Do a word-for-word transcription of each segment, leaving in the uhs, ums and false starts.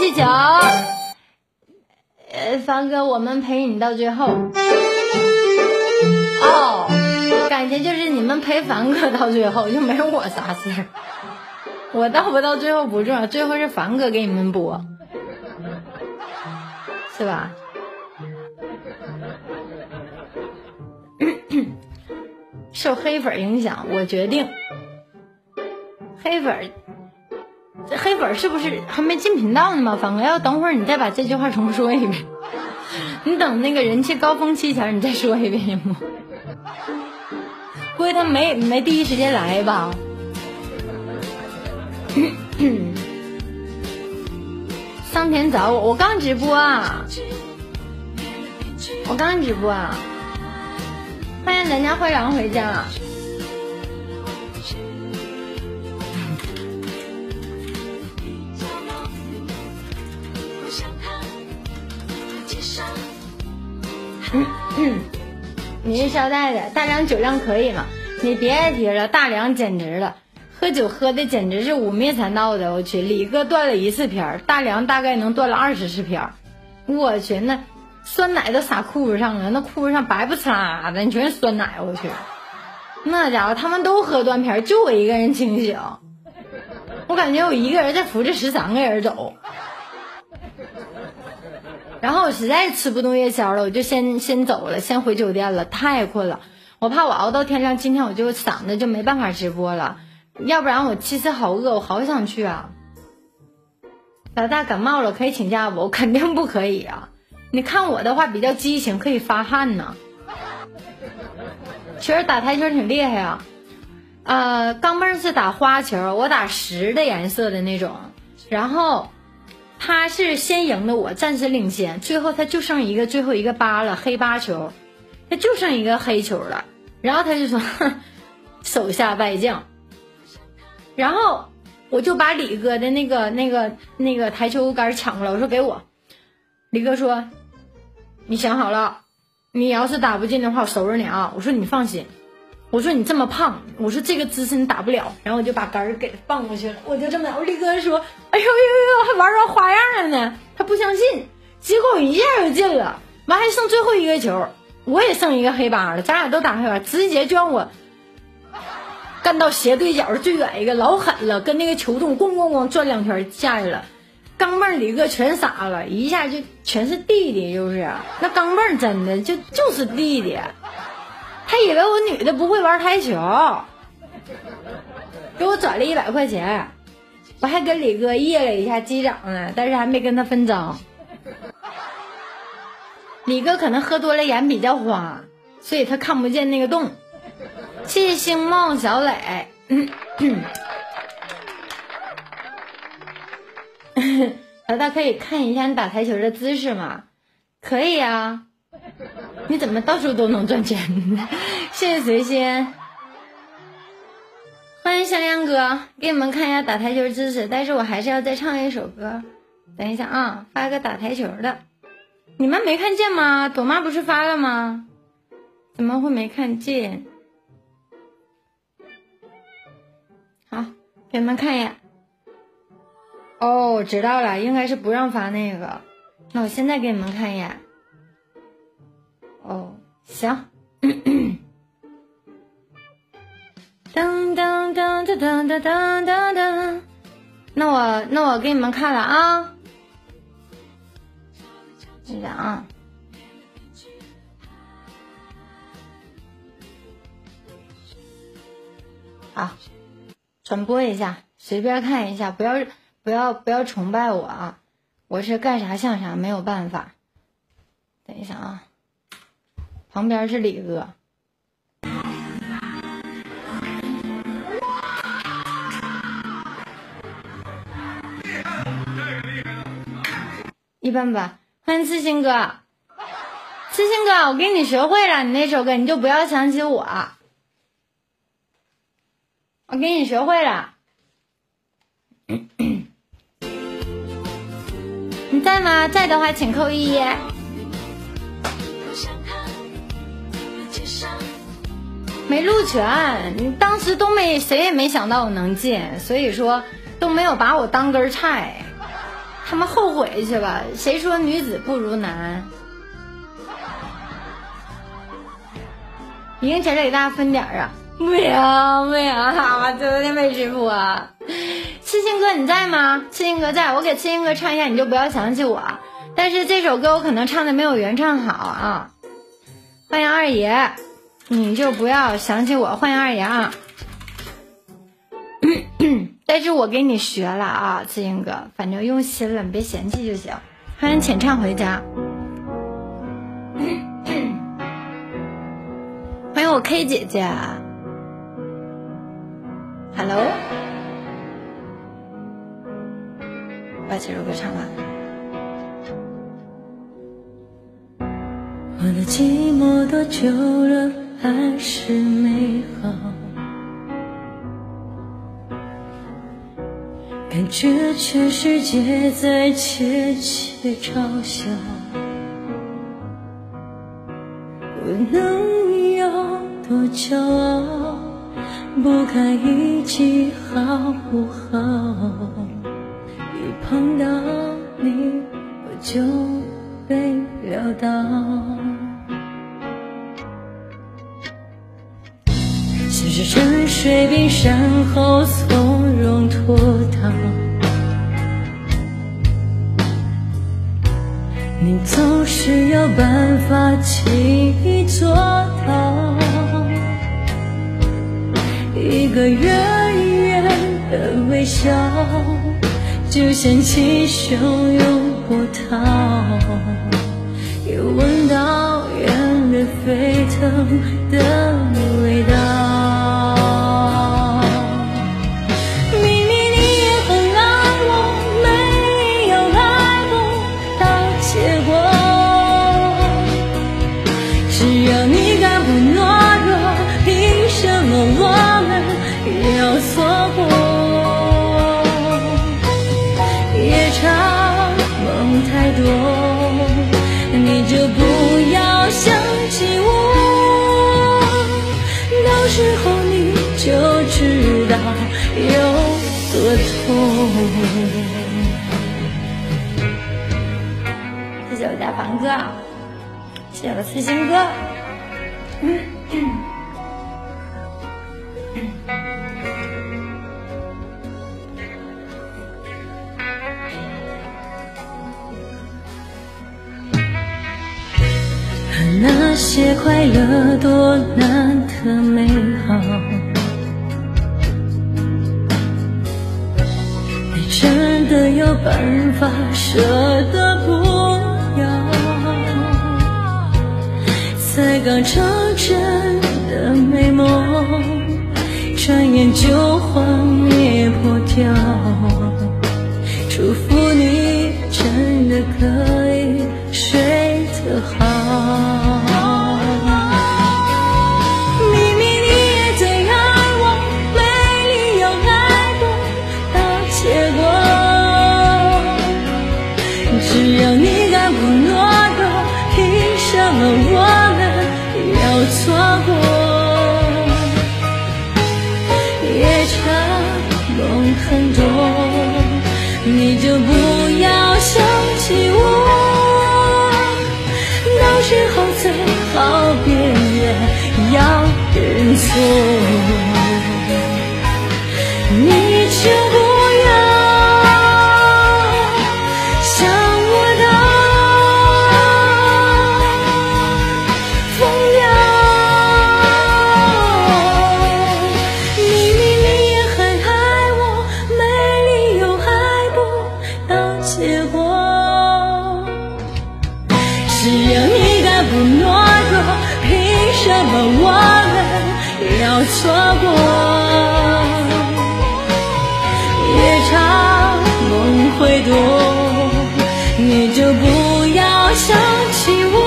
气球。呃，凡哥，我们陪你到最后。哦，感觉就是你们陪凡哥到最后，就没有我啥事儿。我到不到最后不重要，最后是凡哥给你们播，是吧？受黑粉影响，我决定黑粉。这黑粉是不是还没进频道呢吗？凡哥，要等会儿你再把这句话重说一遍。你等那个人气高峰期前你再说一遍行吗？估计他没没第一时间来吧。桑田找我，我刚直播啊，我刚直播啊。欢迎咱家灰狼回家。嗯嗯，你是捎带的，大梁酒量可以吗？你别提了，大梁简直了，喝酒喝的简直是五灭三道的。我去，李哥断了一次片儿，大梁大概能断了二十次片儿。我去，那酸奶都撒裤子上了，那裤子上白不擦的，你全是酸奶。我去，那家伙他们都喝断片儿，就我一个人清醒。我感觉我一个人在扶着十三个人走。然后我实在吃不动夜宵了，我就先先走了，先回酒店了，太困了。我怕我熬到天亮，今天我就嗓子就没办法直播了，要不然我其实好饿，我好想去啊。老大感冒了可以请假不？我肯定不可以啊。你看我的话比较激情，可以发汗呢。其实打台球挺厉害啊。呃，钢镚是打花球，我打实的颜色的那种，然后他是先赢的我，暂时领先，最后他就剩一个最后一个八了，黑八球，他就剩一个黑球了。然后他就说哼，手下败将。然后我就把李哥的那个那个那个台球杆抢过来，我说给我。李哥说你想好了，你要是打不进的话我收拾你啊。我说你放心，我说你这么胖，我说这个姿势你打不了。然后我就把杆儿给放过去了，我就这么打。我李哥说哎呦呦呦，还玩着花样了呢，他不相信，结果我一下就进了。完还剩最后一个球，我也剩一个黑八了，咱俩都打黑八，直接就让我干到斜对角最远一个，老狠了，跟那个球洞咣咣咣转两圈下去了。钢镚李哥全傻了，一下就全是弟弟，就是那钢镚真的就就是弟弟。他以为我女的不会玩台球，给我转了一百块钱，我还跟李哥叶了一下击掌呢，但是还没跟他分赃。李哥可能喝多了眼比较花，所以他看不见那个洞。谢谢星梦小磊。老大可以看一下你打台球的姿势吗？可以啊。你怎么到处都能赚钱呢？谢谢随心，欢迎香香哥，给你们看一下打台球姿势，但是我还是要再唱一首歌。等一下啊，发个打台球的，你们没看见吗？朵妈不是发了吗？怎么会没看见？好，给你们看一眼。哦，我知道了，应该是不让发那个。那我现在给你们看一眼。哦，行。噔噔噔噔噔噔噔噔噔，那我那我给你们看了啊。等一下啊。好，转播一下，随便看一下，不要不要不要崇拜我啊！我是干啥像啥，没有办法。等一下啊，旁边是李哥。一般般。欢迎刺青哥，刺青哥，我给你学会了，你那首歌你就不要想起我。我给你学会了。你在吗？在的话请扣一。没入全，当时都没谁也没想到我能进，所以说都没有把我当根菜。 他们后悔去吧，谁说女子不如男？一个姐姐给大家分点啊！不行不行哈，昨天没直播。刺青哥你在吗？刺青哥在，我给刺青哥唱一下，你就不要想起我。但是这首歌我可能唱的没有原唱好啊。欢迎二爷，你就不要想起我。欢迎二爷啊！但是我给你学了啊，刺青哥，反正用心了，你别嫌弃就行。欢迎浅唱回家。欢迎我 K 姐姐 ，Hello， 把这首歌唱完。 我的寂寞多久了，还是美好，感觉全世界在窃窃嘲笑，我能有多骄傲，不堪一击好不好？一碰到你我就被撂倒，像是沉睡冰山后从容脱逃，你总是有办法轻易做到，一个圆圆的微笑，就像气汹涌波涛，也闻到远的沸腾的味道。明明你也很爱我，没有爱不到结果，只要你敢不懦弱，凭什么我们要错过？夜长梦太多，你就不要想起我，到时候你就知道有多痛。 谢谢我家房哥，谢谢我刺青哥。嗯那些快乐多难得美好，你真的有办法舍得不要？才刚成真的美梦，转眼就幻灭破掉。祝福你真的可以睡得好。只要你敢不懦弱，凭什么我们要错过？夜长梦很多，你就不要想起我，到时候最好别人要认错，你就不错过，夜长梦会多，你就不要想起我，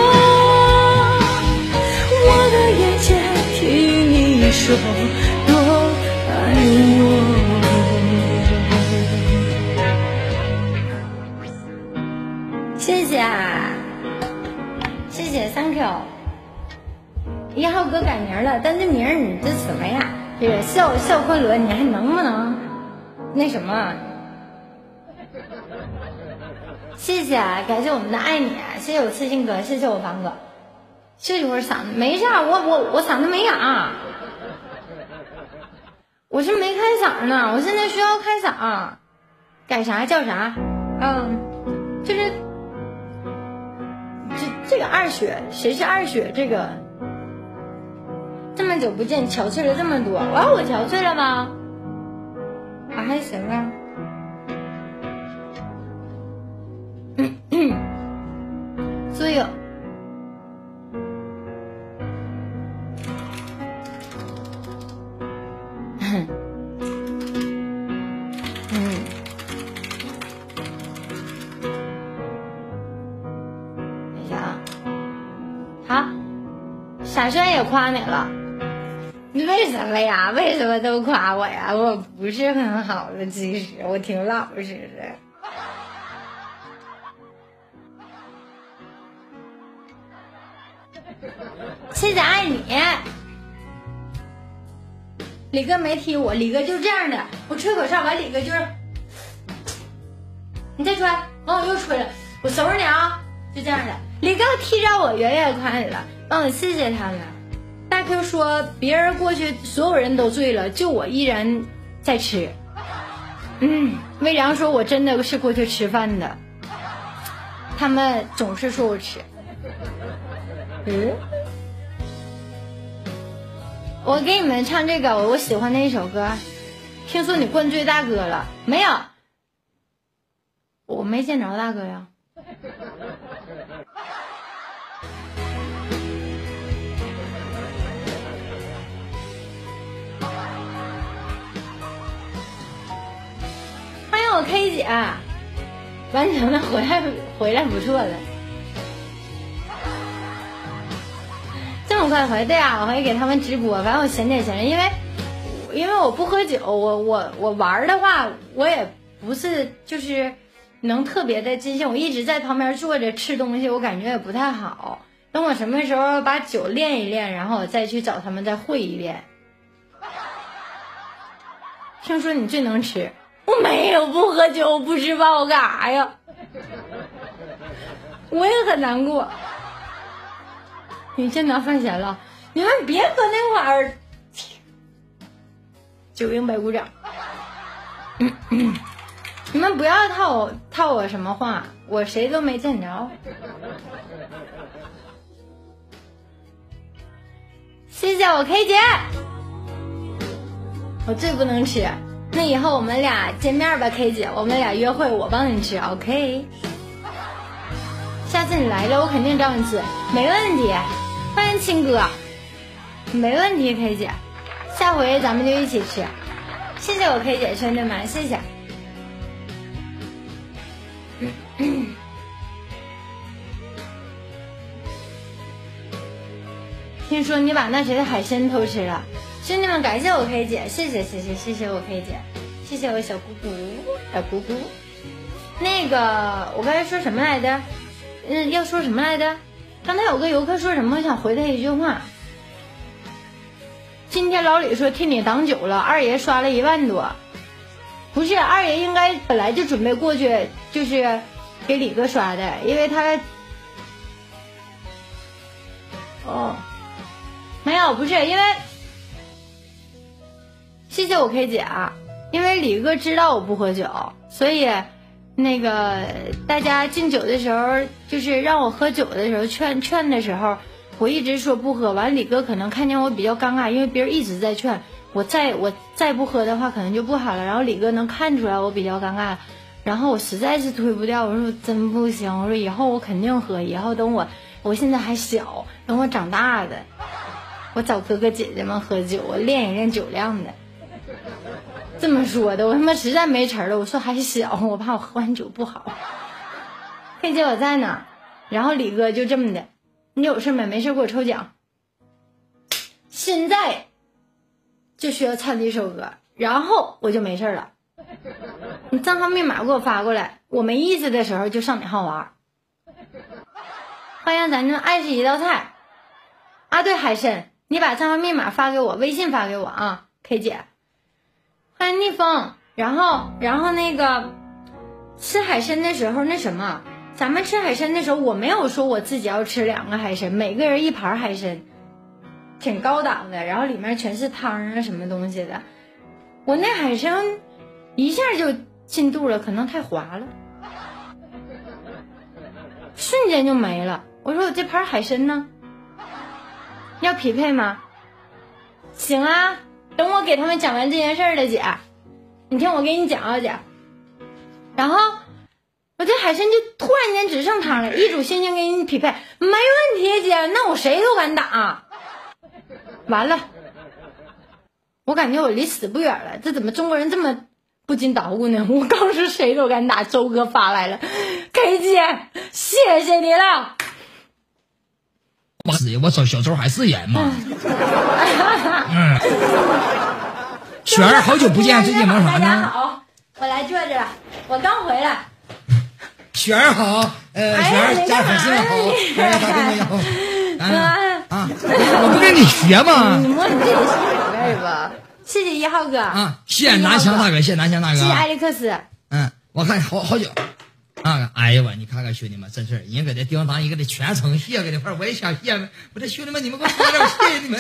我的眼睛听你说多爱我。 谢谢谢谢 thank you。一号哥改名了，但这名儿你这什么呀？这个笑笑昆仑，你还能不能那什么？ 谢谢，感谢我们的爱你，谢谢我刺青哥，谢谢我房哥。休息会儿嗓子，没事，我我我嗓子没哑，我是没开嗓呢，我现在需要开嗓。改啥叫啥？嗯，就是这这个二雪，谁是二雪？这个这么久不见，憔悴了这么多，哇，我憔悴了吗？我还行啊。所以嗯，等一下啊，好，傻帅也夸你了，你为什么呀？为什么都夸我呀？我不是很好的，其实我挺老实的。谢谢爱你，李哥没踢我，李哥就这样的，我吹口哨完，李哥就是，你再吹，完我又吹了，我收拾你啊，就这样的。李哥踢着我，远远夸你了，帮我谢谢他们。大 Q 说别人过去所有人都醉了，就我依然在吃。嗯，魏良说我真的是过去吃饭的，他们总是说我吃。嗯。我给你们唱这个我喜欢的一首歌，听说你灌醉大哥了没有？我没见着大哥呀。欢迎我 K 姐，完成了，回来回来不错了。这么快回？对啊，我会给他们直播，反正我闲着闲着，因为因为我不喝酒，我我我玩的话，我也不是就是能特别的尽兴，我一直在旁边坐着吃东西，我感觉也不太好。等我什么时候把酒练一练，然后我再去找他们再会一遍。听说你最能吃，我没有不喝酒不吃饭，我干啥呀？我也很难过。你真拿饭钱了，你们别搁那块儿九营白鼓掌。嗯嗯，你们不要套我套我什么话，我谁都没见着。谢谢我 K 姐，我最不能吃，那以后我们俩见面吧 K 姐，我们俩约会我帮你吃 OK， 下次你来了我肯定找你吃，没问题。欢迎亲哥，没问题 K 姐，下回咱们就一起吃。谢谢我 K 姐兄弟们，谢谢。听说你把那谁的海参偷吃了，兄弟们感谢我 K 姐，谢谢谢谢谢谢我 K 姐，谢谢我小姑姑小姑姑。那个我刚才说什么来着？嗯，要说什么来着？刚才有个游客说什么，我想回他一句话。今天老李说替你挡酒了，二爷刷了一万多。不是，二爷应该本来就准备过去，就是给李哥刷的，因为他哦，没有，不是因为谢谢我 K 姐啊，因为李哥知道我不喝酒，所以那个大家敬酒的时候，就是让我喝酒的时候劝劝的时候，我一直说不喝，完李哥可能看见我比较尴尬，因为别人一直在劝我，再我再不喝的话可能就不好了，然后李哥能看出来我比较尴尬，然后我实在是推不掉，我说真不行，我说以后我肯定喝，以后等我我现在还小，等我长大的我找哥哥姐姐们喝酒，我练一练酒量的。这么说的，我他妈实在没词了。我说还小，我怕我喝完酒不好。K姐我在呢，然后李哥就这么的，你有事没？没事给我抽奖。现在就需要唱这首歌，然后我就没事了。你账号密码给我发过来，我没意思的时候就上你号玩。欢迎咱这爱是一道菜啊，对海参，你把账号密码发给我，微信发给我啊 ，K 姐。欢迎逆风，然后然后那个吃海参的时候那什么，咱们吃海参的时候，我没有说我自己要吃两个海参，每个人一盘海参，挺高档的，然后里面全是汤啊什么东西的。我那海参一下就进肚了，可能太滑了，瞬间就没了。我说我这盘海参呢，要匹配吗？行啊，等我给他们讲完这件事儿了，姐，你听我给你讲啊，姐。然后我这海参就突然间只剩汤了，一主心情给你匹配，没问题，姐，那我谁都敢打。完了，我感觉我离死不远了，这怎么中国人这么不经捣鼓呢？我刚说谁都敢打，周哥发来了 ，K 姐，谢谢你了。 我是我小小时候还是人嘛。嗯，雪儿好久不见，最近忙啥呢？ 大家好，我来坐着了，我刚回来。 雪儿好，呃，雪儿家粉丝们好，哎，大哥你好，啊啊，我不跟你学吗？ 你摸你自己的心里边吧。谢谢一号哥啊，谢谢南翔大哥，谢谢南翔大哥， 谢谢艾利克斯。 嗯，我看好好久。啊！哎呀我，你看看兄弟们，真是人搁这叮当，一个这全程谢搁这块，我也想谢。我这兄弟们，你们给我说点，谢谢你们。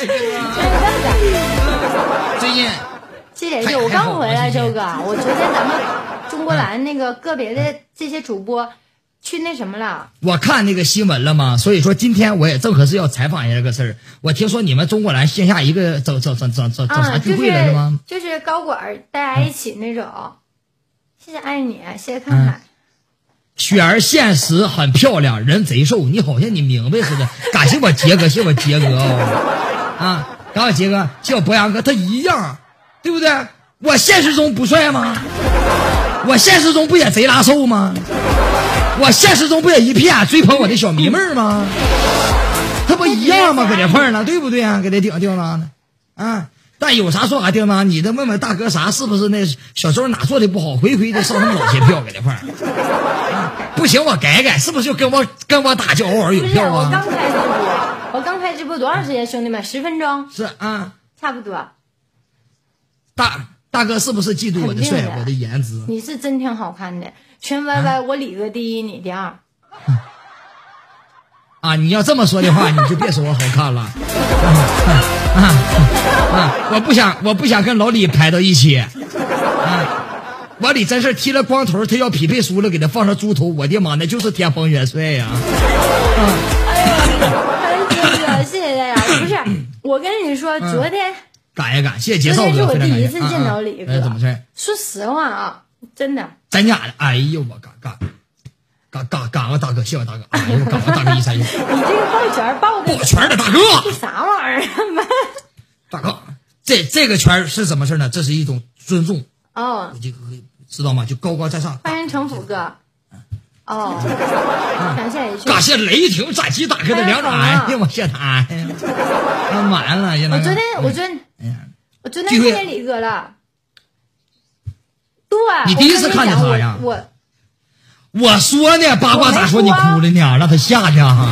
最近， 谢谢谢，我刚回来，周哥，我昨天咱们中国蓝那个个别的这些主播去那什么了。 我看那个新闻了嘛，所以说今天我也正合适要采访一下这个事儿。我听说你们中国蓝线下一个整整整整整整啥聚会了是吗？ 就是高管大家一起那种。谢谢爱你，谢谢看海。 雪儿现实很漂亮，人贼瘦，你好像你明白似的。感谢我杰哥，谢我杰哥哦，啊，感谢我杰哥，谢我博洋哥，他一样，对不对？我现实中不帅吗？我现实中不也贼拉瘦吗？我现实中不也一片追捧我的小迷妹吗？他不一样吗？搁这块呢，对不对啊？给他顶顶当的，啊。但有啥说啥叮当，你的问问大哥啥是不是那小周哪做的不好，回回的上他们老些票搁这块儿、啊，不行我改改，是不是就跟我跟我打就偶尔有票啊？ 我刚开直播，我刚开直播多长时间，兄弟们，十分钟是啊， 差不多。 大大哥是不是嫉妒我的帅，我的颜值？ 你是真挺好看的，全 Y Y、啊、我李哥第一，你第二。 啊，你要这么说的话，你就别说我好看了。啊啊啊！我不想，我不想跟老李排到一起。啊，我李真是剃了光头，他要匹配输了，给他放上猪头，我的妈，那就是天蓬元帅呀！啊！ 哎呀，谢谢谢谢大家。不是，我跟你说，昨天感谢感谢介绍哥， 昨天是我第一次见到李哥。 哎，怎么事？ 说实话啊，真的。 真假的？哎呦，我嘎嘎。嘎嘎嘎个大哥，谢我大哥！哎呦，嘎个大哥一三一。 你这个抱拳抱的。 抱拳的大哥。 这啥玩意儿？ 大哥，这这个拳是什么事呢？这是一种尊重。 哦。 这个知道吗？就高高在上。 欢迎城府哥。哦。感谢一感谢雷霆斩击大哥的两掌。哎呀，我谢他。哎呀，完了， 我昨天，我昨天，哎呀，我昨天看见李哥了。对。 你第一次看见他呀？ 我。 我说呢，八卦咋说你哭了呢？让他吓去啊！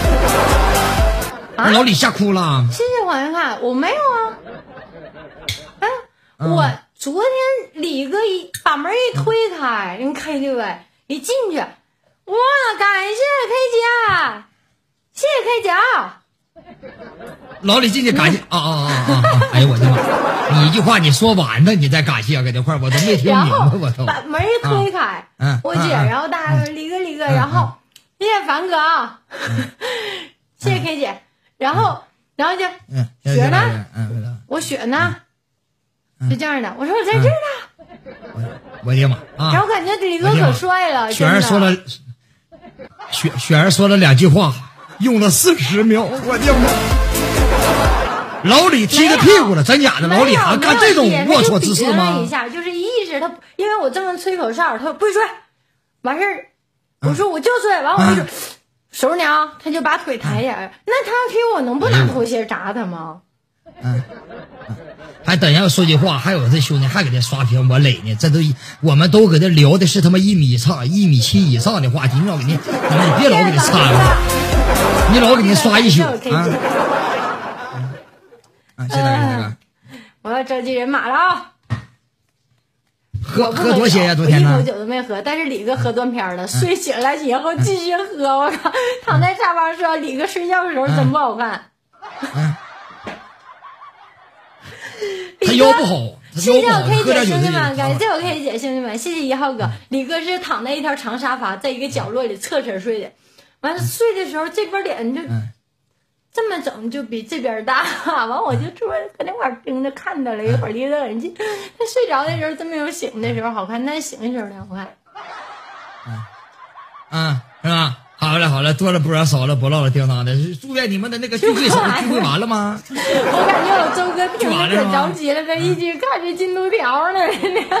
让老李吓哭了。 谢谢黄云看，我没有啊。哎，嗯、我昨天李哥一把门一推开，你看对不对？一进去，哇，感谢 K 姐，谢谢 K 姐。 老李进去感谢啊啊啊啊！哎呦我的妈！你一句话你说完了，你再感谢搁这块，我都没听明白，我都。 把门一推开，嗯，我姐，然后大家说李哥李哥，然后谢谢凡哥啊，谢谢 K 姐，然后然后就雪呢，我雪呢，就这样的，我说我在这儿呢， 我的妈啊！ 然后感觉李哥可帅了， 雪儿说了，雪雪儿说了两句话。用了四十秒，我的妈！老李踢他屁股了，真假的？老李还干这种龌龊之事吗？ 一下就是意识他，因为我正在吹口哨，他说不许吹，完事儿，我说我就吹，完我就收拾你啊，他就把腿抬起来，那他要踢我能不拿拖鞋砸他吗？ 嗯，还等下说句话，还有这兄弟还给他刷屏我磊呢，这都我们都搁这聊的是他妈一米上一米七以上的话题，你老给你，你别老给他擦了。你老给您刷一宿啊！啊，谢谢大哥， 我要召集人马了啊！ 喝喝多些呀？昨天呢？ 我一口酒都没喝，但是李哥喝断片了，睡醒了以后继续喝。我靠，躺在沙发上，李哥睡觉的时候真不好看。 嗯，他腰不好。 谢谢我 K 姐兄弟们，感谢我 K 姐兄弟们，谢谢一号哥。李哥是躺在一条长沙发，在一个角落里侧侧睡的，完了睡的时候这边脸就这么整，就比这边大，完我就坐搁那块盯着看他了一会儿，离得很近。他睡着的时候真没有醒的时候好看，但是醒的时候挺好看。 嗯，嗯，是吧？好了好了，多了不少，少了不唠了，叮当的。祝愿你们的那个聚会，聚会完了吗？ 我感觉我周哥听着可着急了，他一直看着进度条呢。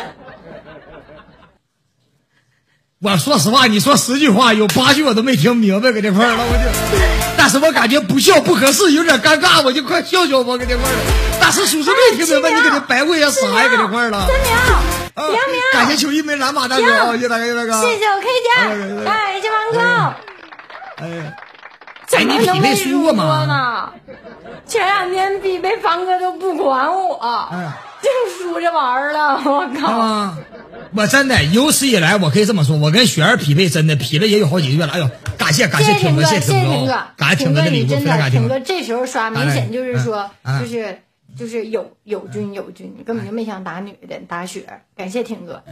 我说实话，你说十句话，有八句我都没听明白，搁这块儿了，我就。但是我感觉不笑不合适，有点尴尬，我就快笑笑吧，搁这块儿了。但是属实没听明白，你搁这白问呀，傻呀，搁这块儿了。 三秒，两秒。 感谢秋一梅蓝马大哥，谢谢大哥，大哥。 谢谢我 K 姐，哎，这帮哥。 哎呀，哎，你匹配输过吗？ 前两天匹配方哥都不管我，嗯，净输这玩意儿了，我靠！ 啊，我真的有史以来，我可以这么说，我跟雪儿匹配真的匹了也有好几个月了。哎呦，感谢感谢挺哥，谢谢挺哥，感谢挺哥的礼物，非常感谢挺哥。 这时候刷明显就是说，就是就是有有军有军，根本就没想打女的，打雪儿。感谢挺哥。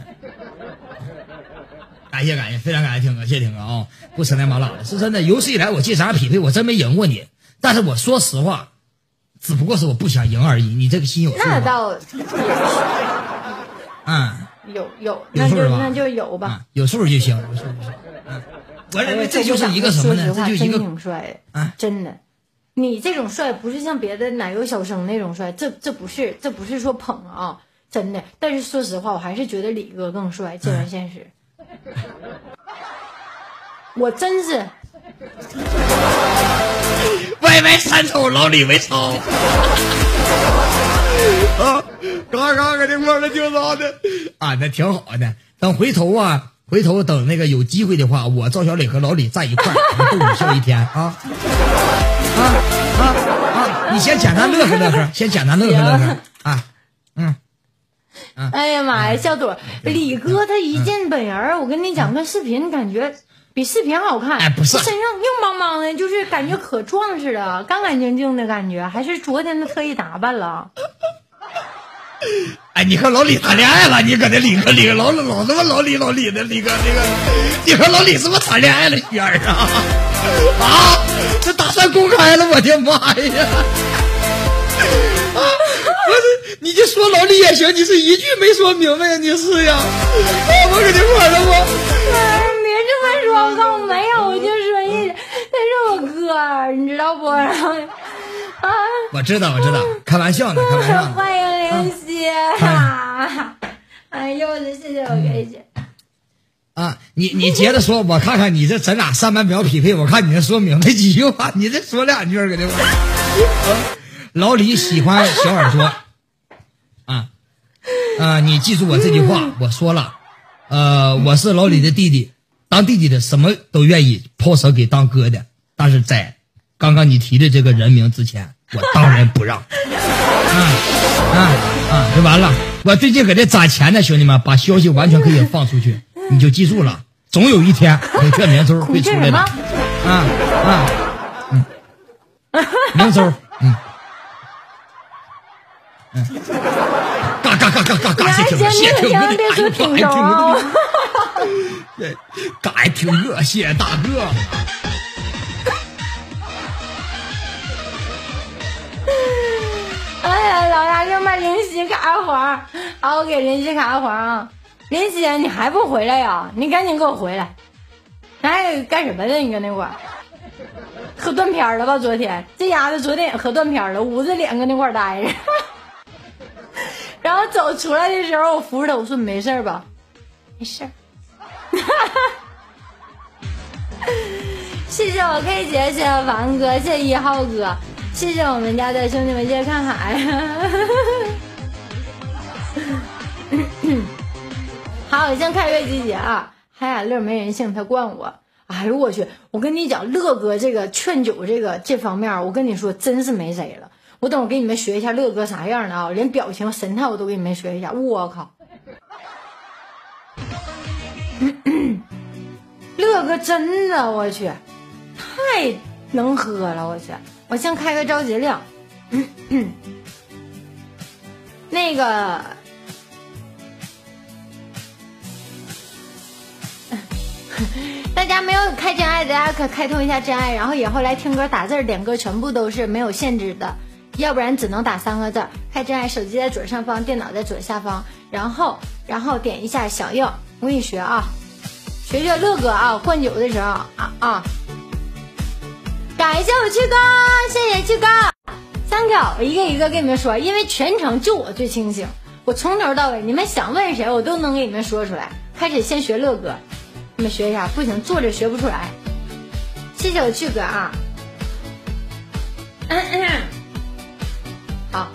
感谢感谢，非常感谢听哥，谢谢听哥啊、哦！不扯那麻辣的，是真的。有史以来我这场匹配我真没赢过你，但是我说实话，只不过是我不想赢而已。你这个心有数吗？ 那倒也是， 嗯， 有有，那就那就有吧、 嗯，有数就行，有数就行。嗯，我认为这就是一个什么呢？这就一个挺帅的啊，真的。你这种帅不是像别的奶油小生那种帅，这这不是这不是说捧啊，真的。但是说实话，我还是觉得李哥更帅，这完现实。我真是歪歪三丑，老李为超啊！刚刚搁这块儿挺好的啊，那挺好的。等回头啊，回头等那个有机会的话，我赵小磊和老李在一块儿，逗你笑一天啊啊啊啊！你先简单乐呵乐呵，先简单乐呵乐呵啊，嗯。 哎呀妈呀，小朵，李哥他一见本人，我跟你讲，看视频感觉比视频好看。 哎，不是， 身上硬邦邦的，就是感觉可壮似的，干干净净的感觉，还是昨天他特意打扮了。 哎，你和老李谈恋爱了？你搁这李哥李哥老老他妈老李老李的李哥那个，你和老李是不是谈恋爱了？雪儿啊啊！这打算公开了，我的妈呀！啊！我这你就说老李也行，你是一句没说明白呀？你是呀？我搁这块了，我别这么说，我告诉你没有，我就说一，他是我哥，你知道不？然后啊， 我知道，我知道，开玩笑呢，开玩笑呢。 欢迎联系，啊、哎呦，我的谢谢我给姐。 啊，你你接着说，我看看你这咱俩三百秒匹配，我看你能说明白几句话？你这说两句搁这块。老李喜欢小耳朵，啊，啊，你记住我这句话，我说了，呃，我是老李的弟弟，当弟弟的什么都愿意抛舍给当哥的，但是在刚刚你提的这个人名之前，我当仁不让，啊啊啊，就完了。我最近搁这攒钱呢，兄弟们，把消息完全可以放出去，你就记住了，总有一天孔雀明州会出来的，啊啊，嗯，明州，嗯。嗯，嘎嘎嘎嘎嘎嘎！谢挺哥，谢挺哥，哎呦，挺哥，对，嘎挺哥，谢谢大哥。 哎呀，老大就把林夕卡个环，好，我给林夕卡个环啊！林夕，你还不回来呀？你赶紧给我回来！哎，干什么呢？你搁那块儿喝断片了吧？昨天这丫的昨天也喝断片了，捂着脸搁那块儿待着。然后走出来的时候，我扶着他，我说你没事吧？没事。谢谢我 K 姐，谢谢王哥，谢谢一号哥，谢谢我们家的兄弟们，谢谢看海。好，我先开月季节啊，海雅乐没人性，他惯我。哎呦我去！我跟你讲，乐哥这个劝酒这个这方面，我跟你说真是没谁了。我等我给你们学一下乐哥啥样的啊，连表情神态我都给你们学一下。我靠！ 乐哥真的，我去，太能喝了，我去，我先开个召集令。那个，大家没有开真爱，大家可开通一下真爱，然后以后来听歌打字点歌全部都是没有限制的，要不然只能打三个字。开真爱，手机在左上方，电脑在左下方，然后然后点一下响应，我给你学啊，学学乐哥啊，灌酒的时候啊啊，感谢我七哥，谢谢七哥。三个，我一个一个跟你们说，因为全程就我最清醒，我从头到尾，你们想问谁，我都能给你们说出来。开始先学乐哥，你们学一下，不行坐着学不出来。谢谢我巨哥啊，嗯嗯，好，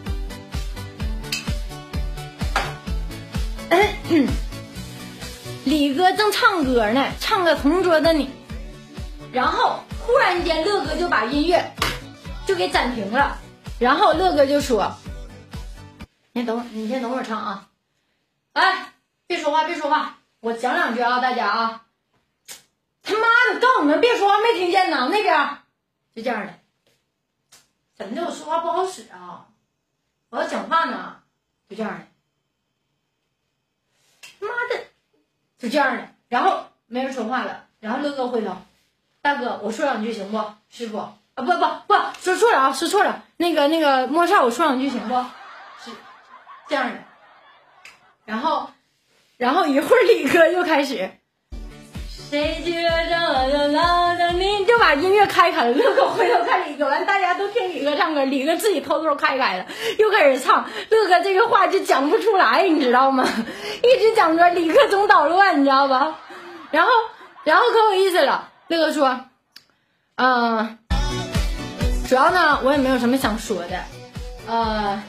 嗯嗯，李哥正唱歌呢，唱个同桌的你，然后忽然间乐哥就把音乐就给暂停了，然后乐哥就说：“你等会儿，你先等会儿唱啊！哎，别说话，别说话，我讲两句啊，大家啊！他妈的，告诉你们别说话，没听见呢？那边就这样的，怎么的？我说话不好使啊！我要讲话呢，就这样的，他妈的，就这样的。然后没人说话了，然后乐哥回头，大哥，我说两句行不？师傅。”啊不不不，说错了啊，说错了。那个那个莫少，我说两句行不？是这样的。然后，然后一会儿李哥又开始，谁觉着老的你就把音乐开开了。乐哥回头看李哥，完大家都听李哥唱歌，李哥自己偷偷开开了，又开始唱。乐哥这个话就讲不出来，你知道吗？一直讲着，李哥总捣乱，你知道吧？然后，然后可有意思了。乐哥说，嗯、呃。主要呢，我也没有什么想说的，呃，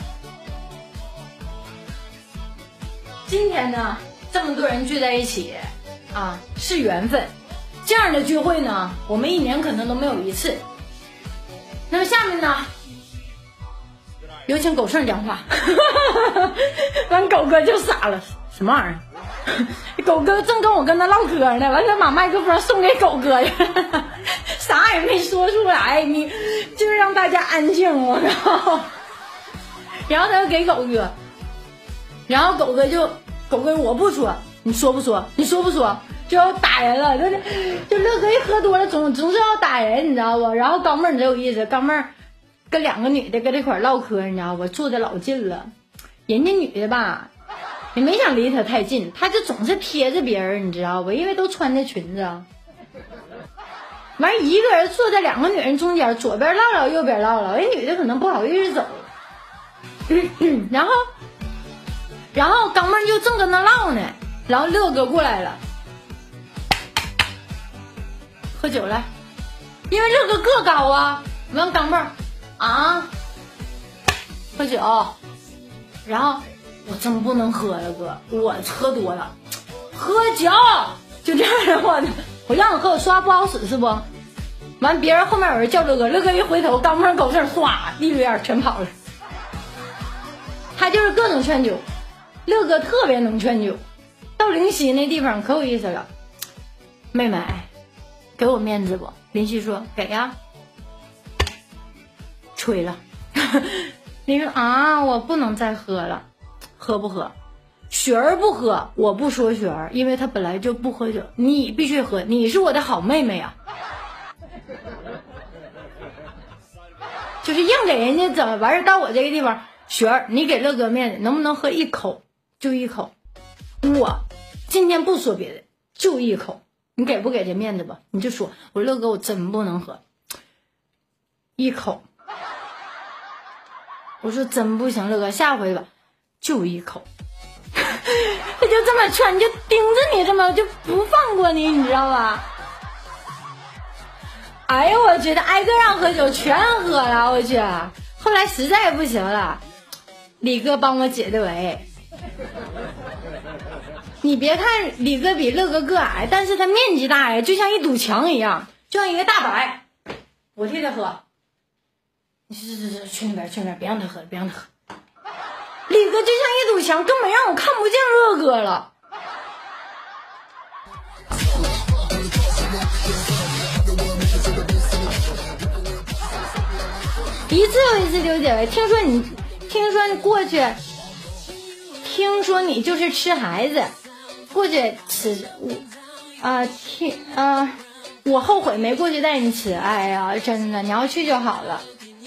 今天呢，这么多人聚在一起，啊，是缘分。这样的聚会呢，我们一年可能都没有一次。那么下面呢，有请狗剩讲话。完，狗哥就傻了，什么玩意儿？狗哥正跟我跟他唠嗑呢，完他把麦克风送给狗哥去。啥也没说出来，你就是让大家安静，我靠！然后他就给狗哥，然后狗哥就狗哥我不说，你说不说？你说不说？就要打人了，就是就乐哥一喝多了总总是要打人，你知道不？然后高妹儿真有意思，高妹儿跟两个女的跟这块唠嗑，你知道不？坐的老近了，人家女的吧，也没想离他太近，他就总是贴着别人，你知道不？因为都穿着裙子。完一个人坐在两个女人中间，左边唠唠，右边唠唠，那女的可能不好意思走，嗯嗯、然后，然后刚妹就正跟那唠呢，然后乐哥过来了，喝酒了，因为乐哥个高啊，完刚妹啊，喝酒，然后我真不能喝了哥，我喝多了，喝酒就这样的话呢。我让我和我说话不好使是不？完别人后面有人叫乐哥，乐哥一回头，刚妹狗剩唰一溜烟全跑了。他就是各种劝酒，乐哥特别能劝酒。到灵犀那地方可有意思了，妹妹，给我面子不？林夕说给呀，吹了。你说啊，我不能再喝了，喝不喝？雪儿不喝，我不说雪儿，因为她本来就不喝酒，你必须喝，你是我的好妹妹啊。就是硬给人家整完事到我这个地方，雪儿，你给乐哥面子，能不能喝一口？就一口。我今天不说别的，就一口，你给不给这面子吧？你就说，我乐哥我真不能喝，一口。我说真不行，乐哥下回吧，就一口。他就这么劝，就盯着你，这么就不放过你，你知道吧？哎呦，我觉得挨个让喝酒全喝了，我去。后来实在不行了，李哥帮我解的围。你别看李哥比乐哥个矮，但是他面积大呀，就像一堵墙一样，就像一个大白。我替他喝。是是是，去那边去那边，别让他喝，别让他喝。李哥就像一堵墙，根本让我看不见乐哥了。 一次又一次纠结。听说你，听说你过去，听说你就是吃孩子，过去吃我啊，听啊，我后悔没过去带你吃。哎呀，真的，你要去就好了。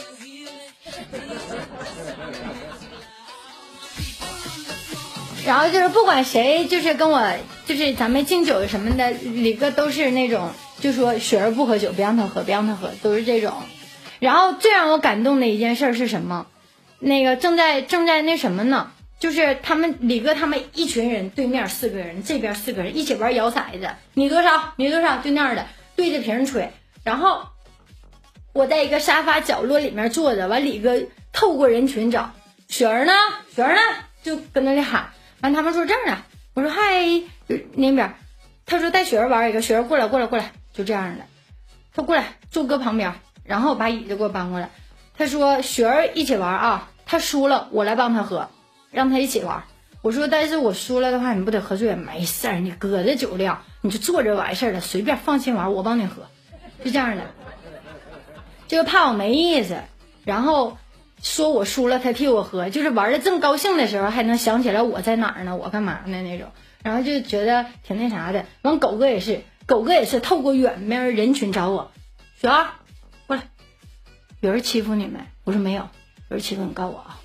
然后就是不管谁，就是跟我，就是咱们敬酒什么的，李哥都是那种，就说雪儿不喝酒，别让他喝，别让他喝，都是这种。然后最让我感动的一件事是什么？那个正在正在那什么呢？就是他们李哥他们一群人，对面四个人，这边四个人一起玩摇骰子，你多少你多少，就那样的对着瓶吹。然后我在一个沙发角落里面坐着，完李哥透过人群找雪儿呢，雪儿呢，就跟那里喊。完他们说这儿呢，我说嗨，就那边。他说带雪儿玩一个，雪儿过来过来过来，就这样的。他过来坐哥旁边，然后把椅子给我搬过来。他说雪儿一起玩啊，他输了我来帮他喝，让他一起玩。我说但是我输了的话，你不得喝醉？没事儿，你哥的酒量，你就坐着完事儿了，随便放心玩，我帮你喝，就这样的。就怕我没意思，然后说我输了他替我喝，就是玩的正高兴的时候还能想起来我在哪儿呢，我干嘛呢那种，然后就觉得挺那啥的。完狗哥也是，狗哥也是透过远面人群找我，雪儿过来，有人欺负你没？我说没有。有人欺负你告我啊，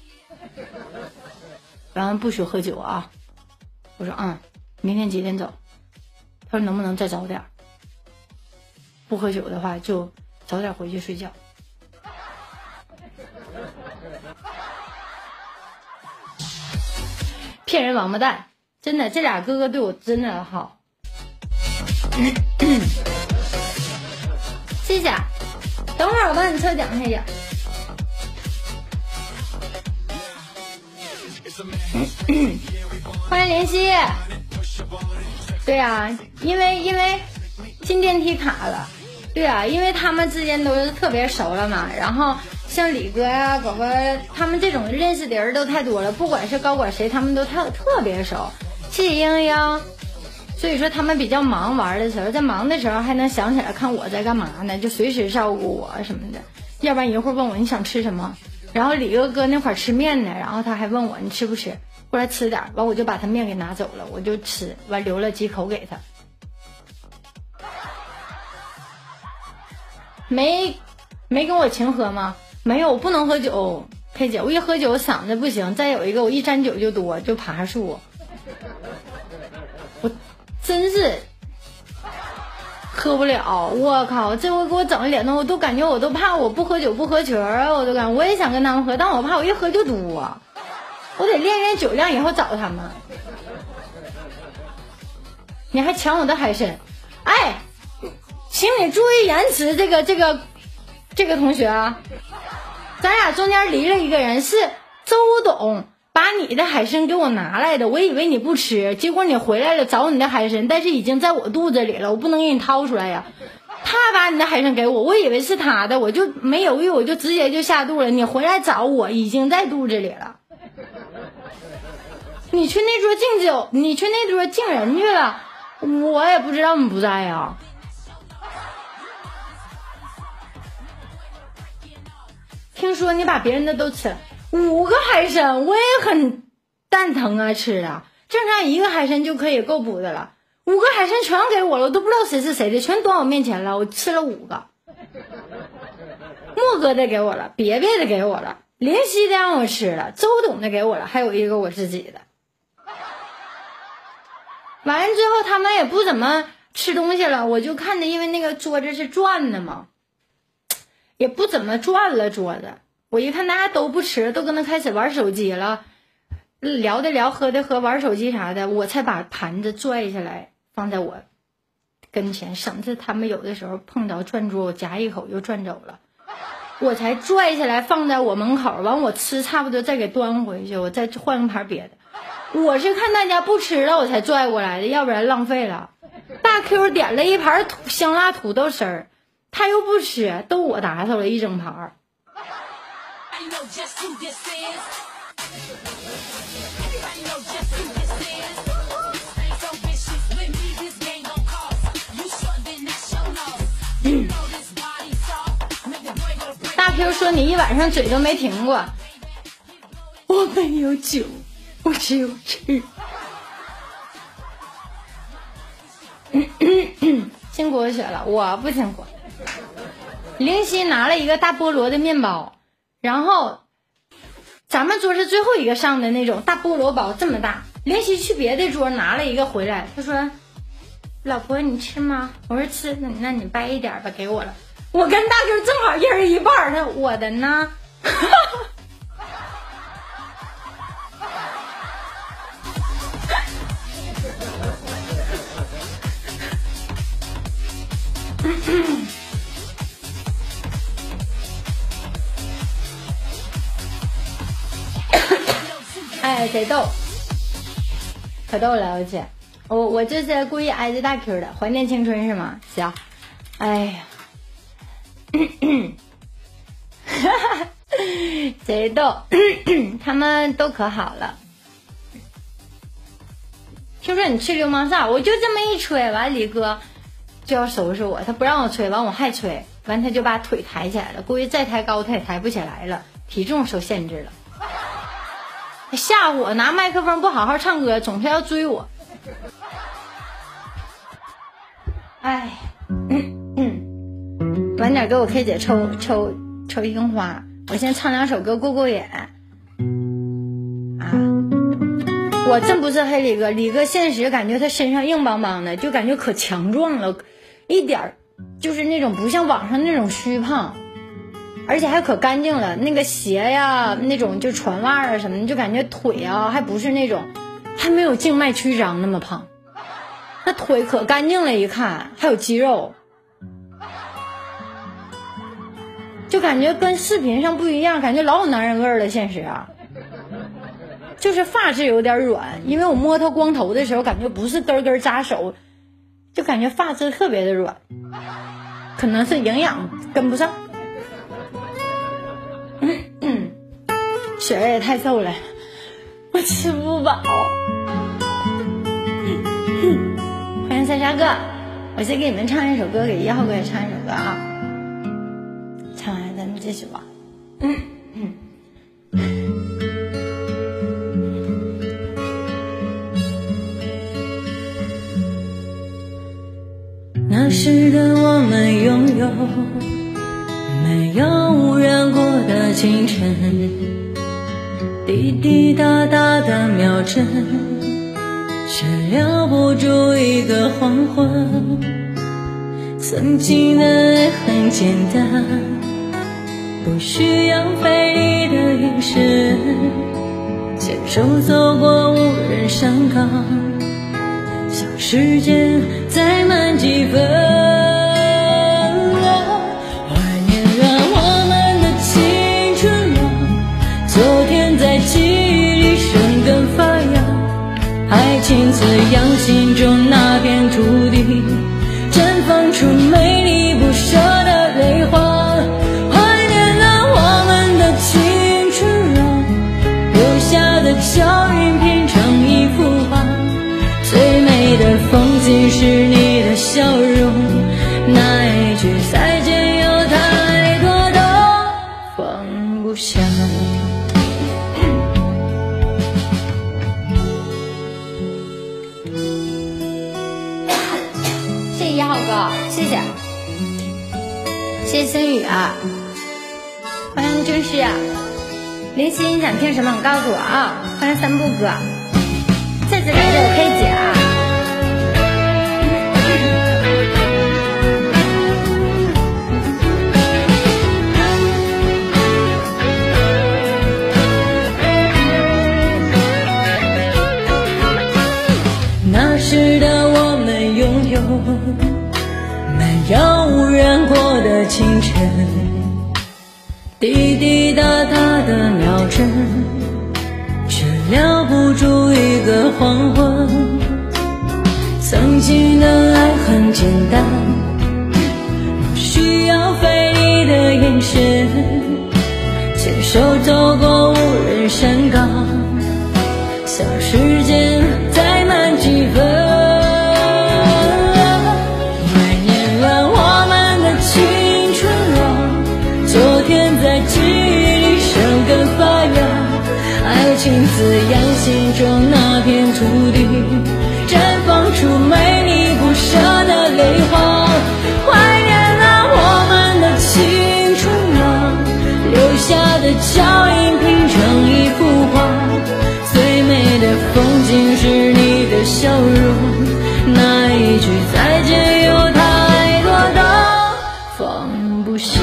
然后不许喝酒啊。我说嗯，明天几点走？他说能不能再早点？不喝酒的话就早点回去睡觉。骗人王八蛋，真的，这俩哥哥对我真的好。谢谢，等会儿我帮你抽奖一下。欢迎莲溪。对啊，因为因为进电梯卡了。对啊，因为他们之间都是特别熟了嘛，然后像李哥呀、狗哥他们这种认识的人都太多了，不管是高管谁，他们都特特别熟。谢谢英英。所以说他们比较忙，玩的时候，在忙的时候还能想起来看我在干嘛呢，就随时照顾我什么的。要不然一会儿问我你想吃什么，然后李哥哥那会儿吃面呢，然后他还问我你吃不吃，过来吃点，完我就把他面给拿走了，我就吃，完留了几口给他。没没跟我请喝吗？没有，我不能喝酒，佩姐，我一喝酒嗓子不行。再有一个，我一沾酒就多，就爬树。我真是喝不了，我靠！这回给我整的脸都，我都感觉我都怕我不喝酒不合群儿，我都感我也想跟他们喝，但我怕我一喝就多，我得练练酒量，以后找他们。你还抢我的海参，哎！请你注意言辞，这个这个这个同学啊，咱俩中间离了一个人，是周董把你的海参给我拿来的，我以为你不吃，结果你回来了找你的海参，但是已经在我肚子里了，我不能给你掏出来呀。他把你的海参给我，我以为是他的，我就没犹豫，我就直接就下肚了。你回来找我，已经在肚子里了。你去那桌敬酒，你去那桌敬人去了，我也不知道你不在呀。听说你把别人的都吃了，五个海参我也很蛋疼啊，吃的正常一个海参就可以够补的了，五个海参全给我了，我都不知道谁是谁的，全端我面前了，我吃了五个。莫哥的给我了，别别的给我了，林夕的让我吃了，周董的给我了，还有一个我自己的。完了之后他们也不怎么吃东西了，我就看着因为那个桌子是转的嘛，也不怎么转了桌子，我一看大家都不吃，都跟那开始玩手机了，聊的聊，喝的喝，玩手机啥的，我才把盘子拽下来放在我跟前，省得他们有的时候碰着转桌，我夹一口就转走了，我才拽下来放在我门口，完我吃差不多再给端回去，我再换个盘别的。我是看大家不吃了我才拽过来的，要不然浪费了。大 Q 点了一盘土香辣土豆丝儿，他又不吃，都我打扫了一整盘儿。大他又说你一晚上嘴都没停过。我没有酒，我只有吃。辛苦我雪了，我不辛苦。灵犀拿了一个大菠萝的面包，然后咱们桌是最后一个上的那种大菠萝包，这么大。灵犀去别的桌拿了一个回来，他说老婆你吃吗？我说吃，那那你掰一点吧，给我了。我跟大哥正好一人一半，他我的呢哎，贼逗，可逗了，我去，我我这是故意挨着大 Q 的，怀念青春是吗？行，哎呀，贼逗，他们都可好了。听说你吹流氓哨，我就这么一吹，完李哥就要收拾我，他不让我吹，完我还吹，完他就把腿抬起来了，估计再抬高他也抬不起来了，体重受限制了。吓唬我拿麦克风不好好唱歌，总是要追我。哎，嗯嗯，晚点给我 K 姐抽抽抽一根花，我先唱两首歌过过瘾。啊，我真不是黑李哥，李哥现实感觉他身上硬邦邦的，就感觉可强壮了，一点就是那种不像网上那种虚胖。而且还可干净了，那个鞋呀，那种就船袜啊什么的，就感觉腿啊还不是那种，还没有静脉曲张那么胖，那腿可干净了，一看还有肌肉，就感觉跟视频上不一样，感觉老有男人味儿了。现实啊，就是发质有点软，因为我摸他光头的时候，感觉不是根根扎手，就感觉发质特别的软，可能是营养跟不上。嗯，雪儿也太瘦了，我吃不饱。欢迎三沙哥，我先给你们唱一首歌，给一号哥也唱一首歌啊。唱完咱们继续吧。嗯嗯。 那时的我们拥有没有污染过的清晨，滴滴答答的秒针，却留不住一个黄昏。曾经的爱很简单，不需要费力的眼神，牵手走过无人山岗，小时间再慢几分。爱情滋养心中那片土地，绽放出美丽不舍的泪花。怀念了我们的青春啊，留下的脚印拼成一幅画。最美的风景是你的笑容，那一句再见有太多的放不下。 谢谢，谢谢森雨啊，欢迎军师啊，林夕你想听什么？你告诉我啊！欢迎三步哥，在这里给我 K 姐啊。 那时的我们拥有没有污染过的清晨，滴滴答答的秒针，却留不住一个黄昏。曾经的爱很简单，不需要费力的眼神，牵手走过无人山岗，小时间再慢几分。昨天在土地，绽放出美丽不舍的泪花。怀念了我们的青春啊，留下的脚印拼成一幅画。最美的风景是你的笑容，那一句再见有太多的放不下。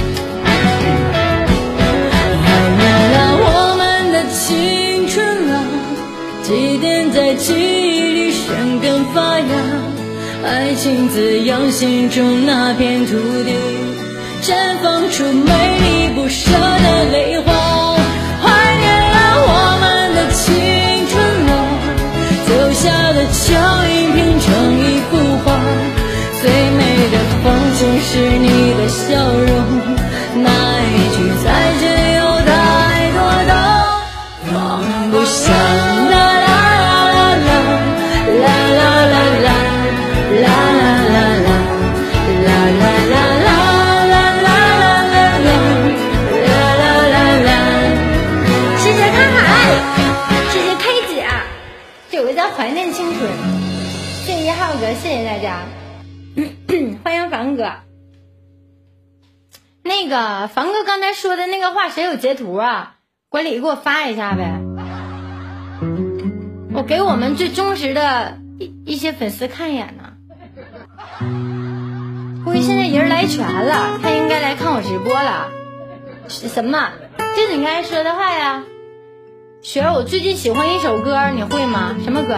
怀念了我们的青春啊，祭奠在记忆里生根发芽。爱情滋养心中那片土地，绽放出美丽不舍的泪花。怀念了我们的青春啊，留下的脚印拼成一幅画。最美的风景是你的笑容，那一句再见有太多的放不下。啦啦啦啦啦啦啦啦啦啦啦啦啦啦啦啦啦。 谢谢看海，谢谢 K 姐，这有个叫怀念青春。谢谢一号哥，谢谢大家。欢迎凡哥。那个凡哥刚才说的那个话，谁有截图啊？管理给我发一下呗，我给我们最忠实的一一些粉丝看一眼呢。估计现在人来全了，他应该来看我直播了。什么？这是你刚才说的话呀？雪儿，我最近喜欢一首歌，你会吗？什么歌？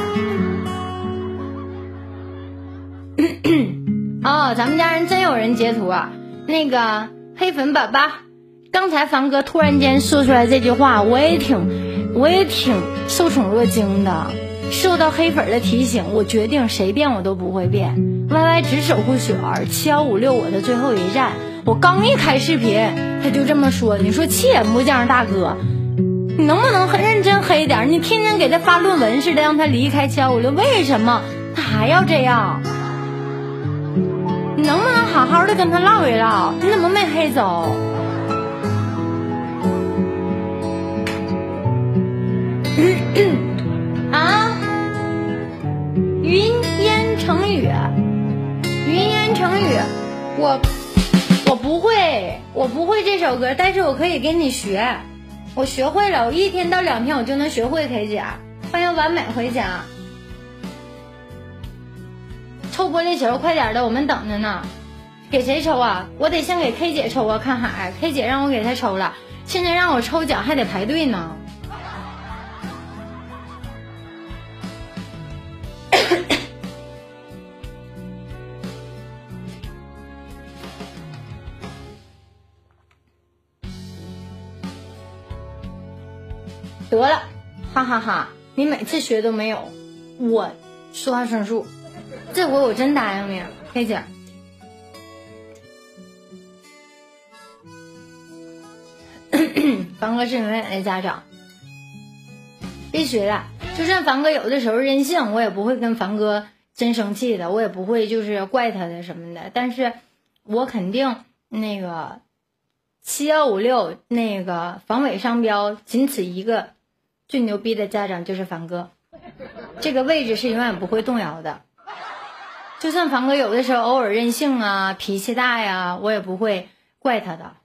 哦，咱们家人真有人截图啊！那个黑粉宝宝，刚才凡哥突然间说出来这句话，我也挺，我也挺受宠若惊的。受到黑粉的提醒，我决定谁变我都不会变。Y Y 只守护雪儿，七幺五六我的最后一站。我刚一开视频，他就这么说，你说气人不？这样大哥，你能不能很认真黑点？你天天给他发论文似的，让他离开七幺五六，为什么他还要这样？你能不能好好的跟他唠一唠？你怎么没黑走？啊？云烟成雨，云烟成雨，我我不会，我不会这首歌，但是我可以给你学，我学会了，我一天到两天我就能学会。K 姐，欢迎完美回家。抽玻璃球，快点的，我们等着呢。给谁抽啊？我得先给 K 姐抽啊！看海 ，K 姐让我给她抽了，现在让我抽奖还得排队呢。得了，哈哈哈！你每次学都没有，我说话算数。这回我真答应你了 ，K 姐。凡哥是永远的家长，必须的。就算凡哥有的时候任性，我也不会跟凡哥真生气的，我也不会就是怪他的什么的。但是我肯定那个七幺五六那个防伪商标仅此一个，最牛逼的家长就是凡哥，这个位置是永远不会动摇的。就算凡哥有的时候偶尔任性啊，脾气大呀，我也不会怪他的。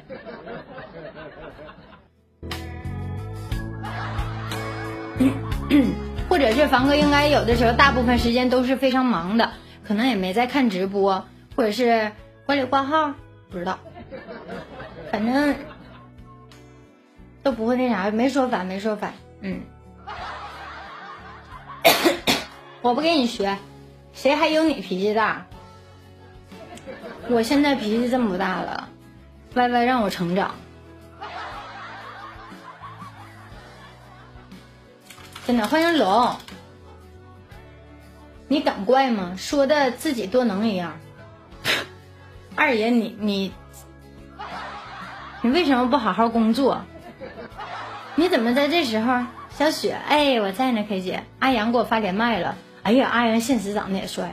或者是凡哥应该有的时候大部分时间都是非常忙的，可能也没在看直播，或者是管理挂号，不知道，反正都不会那啥，没说反没说反。嗯，我不给你学，谁还有你脾气大？我现在脾气这么大了，歪歪让我成长。真的，欢迎龙，你敢怪吗？说的自己多能一样。二爷，你你你为什么不好好工作？你怎么在这时候？小雪，哎，我在呢 ，K 姐。阿阳给我发连麦了。哎呀，阿阳现实长得也帅。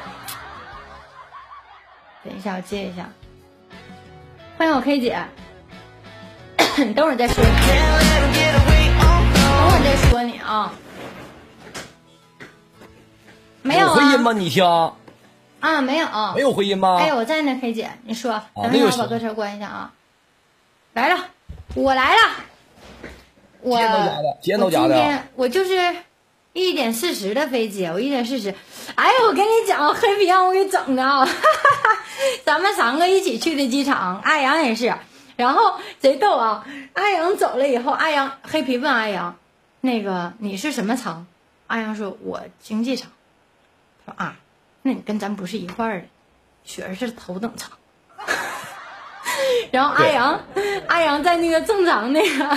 等一下，我接一下。欢迎我 K 姐。等会儿再说你，等会儿再说你啊。 没有啊？ 回音吗？你听啊，没有， 没有回音吗？ 哎，我在呢，K 姐，你说，等一会儿我把歌车关一下啊。来了，我来了，我今天都假的，今天都假的。 今天我就是一点四十的飞机，我一点四十。哎，我跟你讲，黑皮让我给整的啊！咱们三个一起去的机场，阿阳也是。然后贼逗啊！阿阳走了以后，阿阳黑皮问阿阳：“那个你是什么舱？”阿阳说：“我经济舱。”他说：“啊，那你跟咱不是一块儿的，雪儿是头等舱。”然后阿阳，阿阳在那个正常那个，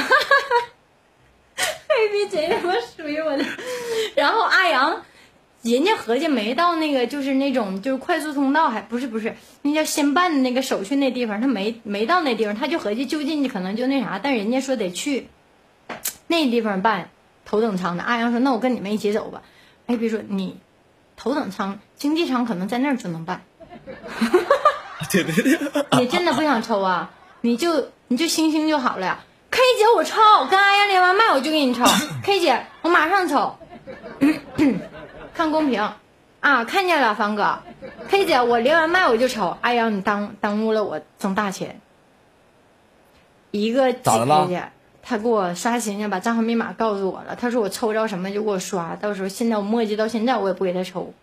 黑皮贼他妈属于我的。然后阿阳。人家合计没到那个，就是那种就是快速通道，还不是不是，那叫先办的那个手续那地方，他没没到那地方，他就合计就近可能就那啥，但人家说得去那地方办头等舱的。阿阳说：“那我跟你们一起走吧。”哎，别说你头等舱、经济舱可能在那儿就能办。 对对对， 你真的不想抽啊？你就你就星星就好了呀。K 姐，我抽，跟阿阳连完麦我就给你抽。K 姐，我马上抽。看公屏啊，看见了，方哥 ，K 姐，我连完麦我就抽。哎呀，你耽耽误了我挣大钱。一个姐姐，她给我刷新去，把账号密码告诉我了。她说我抽着什么就给我刷，到时候现在我磨叽到现在我也不给她抽。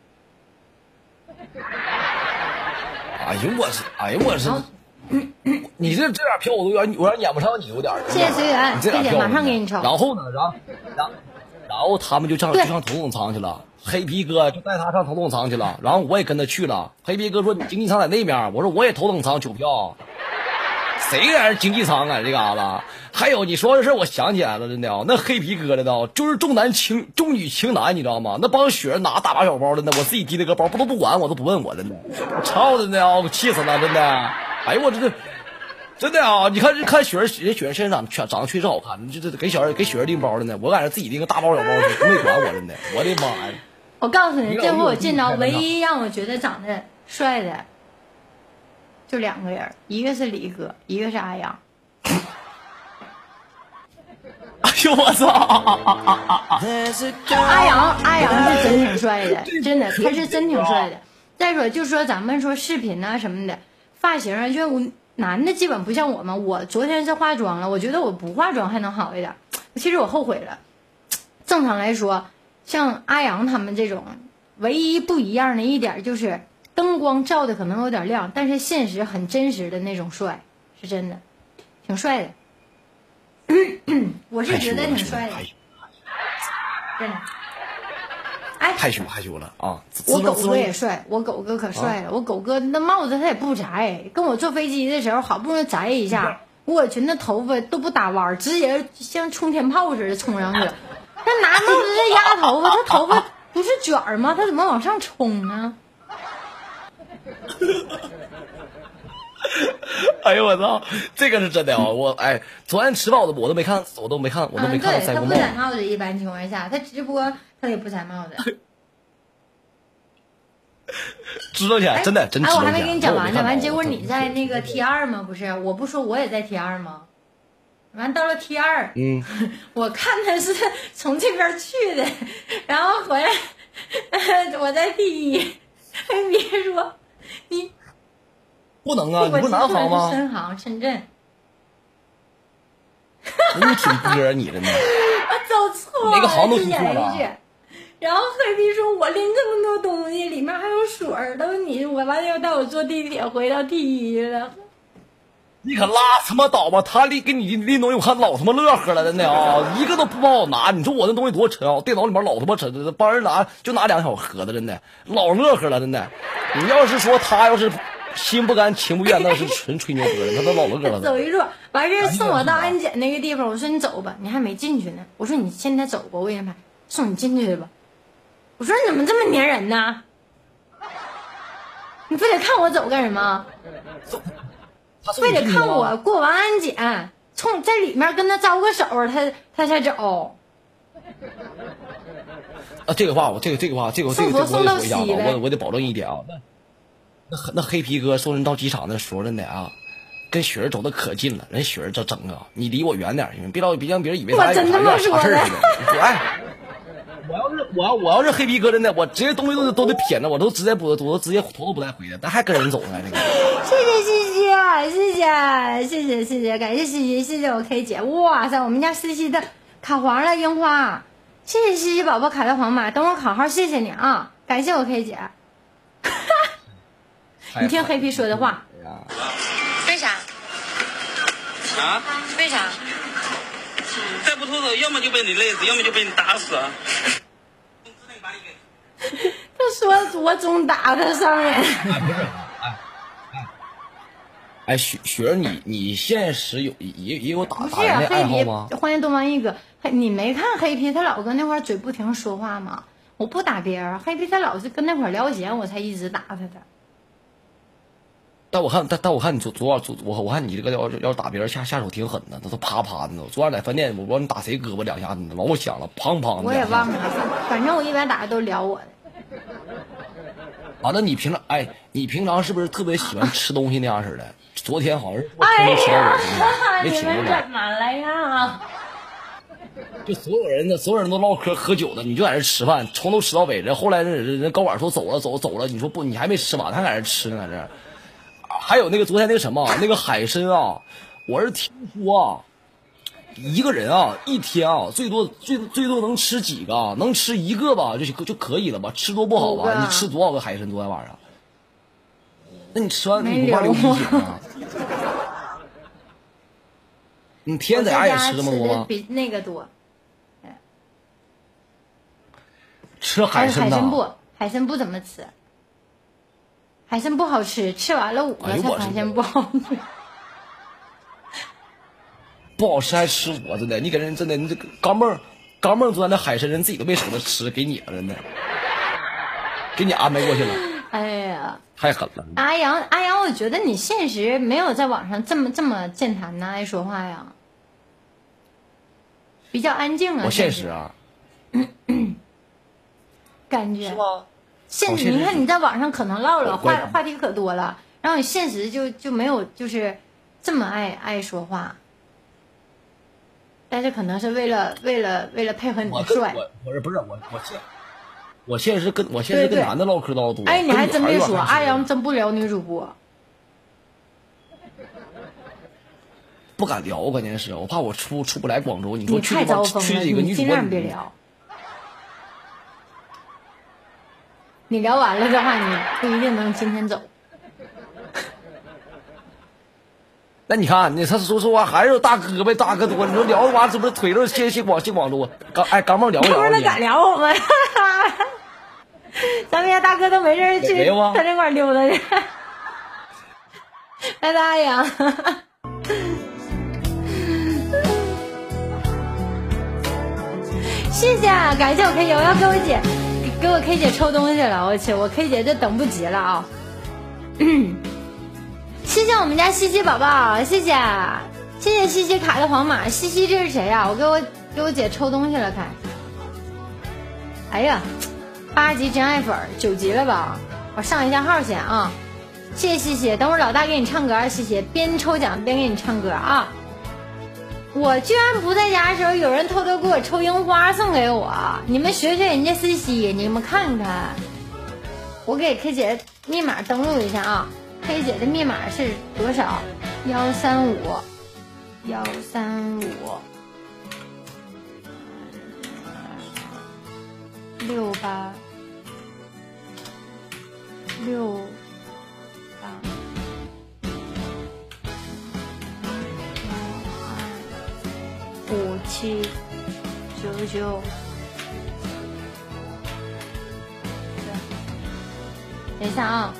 哎呦我是，哎呦我是，你这这点票我都有点，我有点撵不上你，有点。 谢谢随缘，K 姐马上给你抽。 然后呢，然后然后然后他们就上就上头等舱去了。黑皮哥就带他上头等舱去了，然后我也跟他去了。黑皮哥说：“你经济舱在那边。”我说：“我也头等舱取票。”谁敢经济舱啊？这嘎达？还有你说这事，我想起来了，真的啊，那黑皮哥的呢，就是重男轻重女轻男，你知道吗？那帮雪人拿大包小包的呢，我自己提那个包，不都不管我，都不问我，真的，我操的呢，我气死了，真的。哎呦我这这。真的啊！你看，看雪儿，人雪儿身上长长得确实好看，这这给小儿给雪儿拎包的呢。我感觉自己拎个大包小包的，不会管我真的。我的妈呀！ 我告诉你，这回我见着唯一让我觉得长得帅的，就两个人，一个是李哥，一个是阿阳。 哎呦我操！ 阿阳，阿阳是真挺帅的，真的，他是真挺帅的。再说，就说咱们说视频啊什么的，发型啊，就男的基本不像我们。我昨天是化妆了，我觉得我不化妆还能好一点。其实我后悔了。正常来说，像阿阳他们这种，唯一不一样的一点就是灯光照的可能有点亮，但是现实很真实的那种帅，是真的，挺帅的。我是觉得挺帅的，真的。哎， 害羞害羞了啊！ 我狗哥也帅，我狗哥可帅了。啊、我狗哥那帽子他也不摘，跟我坐飞机的时候好不容易摘一下，我去那头发都不打弯，直接像冲天炮似的冲上去。他拿帽子在压头发，他头发不是卷儿吗？他怎么往上冲呢？ 哎呦我操，这个是真的啊！我哎，昨天吃饭我都我都没看，我都没看，我都没看他不摘帽子，一般情况下他直播他也不摘帽子。 值了钱，真的真值了钱。 哎，我还没跟你讲完呢，完结果你在那个 T 二吗？不是，我不说我也在 T 二吗？完到了 T 二， 嗯， 我看他是从这边去的，然后回来我在 T 一，别说你不能啊，你不是南航吗？ 深航深圳。 你挺哥你的呢。 我走错了， 哪个航都听错了。 然后黑皮说：“我拎这么多东西，里面还有水儿，都你我完了要带我坐地铁回到 T 一了。” 你可拉他妈倒吧！他拎给你拎拎东西，我看老他妈乐呵了，真的啊，一个都不帮我拿。你说我那东西多沉啊，电脑里面老他妈沉，帮人拿就拿两小盒子，真的老乐呵了，真的。你要是说他要是心不甘情不愿，那是纯吹牛逼，他都老乐了。 走一路完事送我到安检那个地方，我说你走吧，你还没进去呢。我说你现在走吧，我给你拍，送你进去吧。我说你怎么这么粘人呢？你非得看我走干什么？非得看我过完安检，冲在里面跟他招个手，他他才走。 啊，这个话我这个这个话这个这个这个我得说一下子，我我得保证一点啊。那那那黑皮哥送人到机场的时候，真的啊，跟雪儿走的可近了，人雪儿这整啊，你离我远点，别老别让别人以为我真他妈说的。 哎， 我要是我要我要是黑皮哥，真的，我直接东西都都得撇着，我都直接不我都直接头都不带回的，咱还跟人走呢，这个。 谢谢西西，谢谢谢谢谢谢，感谢西西，谢谢我 K 姐，哇塞，我们家西西的卡黄了，樱花，谢谢西西宝宝卡的黄马，等我考号，谢谢你啊，感谢我 K 姐。你听黑皮说的话。为啥？ 啊？ 为啥？ 再不脱手，要么就被你累死，要么就被你打死。 他说我总打他伤人。 哎，不是，哎哎哎，雪雪儿，你你现实有也也有打不是打人的爱好黑吗？ 皮，欢迎东方一哥。嘿，你没看黑皮他老跟那块儿嘴不停说话吗？我不打别人，黑皮他老是跟那块儿聊闲，我才一直打他的。 但我看，但但我看你昨昨晚昨我我看你这个要要打别人下下手挺狠的，他都啪啪的。昨晚在饭店，我不知道你打谁胳膊两下子，老响了，砰砰的。 我也忘了，反正我一般打都聊我的。 啊，那你平常哎，你平常是不是特别喜欢吃东西那样似的？昨天好像是哎吃到呀， 我没你们听过怎么了呀？ 就所有人的所有人都唠嗑喝酒的，你就在这吃饭，从头吃到尾。人后来人人高管说走了走走了，你说不，你还没吃完，还在这吃呢，在这。还有那个昨天那个什么那个海参啊，我是听说啊，一个人啊一天啊最多最最多能吃几个啊？能吃一个吧就就可以了吧？吃多不好吧？你吃多少个海参昨天晚上？那你吃完你不怕流鼻血吗？你天天在家也吃这么多吗？ 比那个多。 吃海参海参不，海参不怎么吃。海参不好吃，吃完了五个才发现不好吃。 不好吃还吃我真的，你给人真的，你这刚梦刚梦昨天的海参人自己都没舍得吃，给你了真的，给你安排过去了。 哎呀， 太狠了！ 阿阳，阿阳，我觉得你现实没有在网上这么这么健谈呢，爱说话呀，比较安静啊。 我现实啊， 感觉是吗？ 现你看你在网上可能唠了话话题可多了，然后你现实就就没有就是这么爱爱说话，但是可能是为了为了为了配合你的帅。 我我是不是我我现我现实跟我现实跟男的唠嗑唠多。 哎，你还真别说，阿阳真不聊女主播， 不敢聊，关键是我怕我出出不来广州。你说去太招风了， 去几个女主播， 尽量别聊。你聊完了的话，你不一定能今天走。 那你看，你他说实话还是大胳膊大哥多。你说聊的完，是不是腿都先先往先广州？刚哎，刚梦聊不聊？ 不是敢聊我们，咱们家大哥都没事去他这块溜达去。拜拜呀！谢谢，感谢我 K 姐，我要给我姐。给我 K 姐抽东西了，我去，我 K 姐这等不及了啊！谢谢我们家西西宝宝，谢谢谢谢西西卡的黄马，西西这是谁呀、啊？我给我给我姐抽东西了，看，哎呀，八级真爱粉，九级了吧？我上一下号先啊！谢谢西西，等会儿老大给你唱歌，西西边抽奖边给你唱歌啊！我居然不在家的时候，有人偷偷给我抽樱花送给我，你们学学人家西西，你们看看。我给 K 姐密码登录一下啊 ，K 姐的密码是多少？幺三五，幺三五，六八六八。五七九九，等一下啊！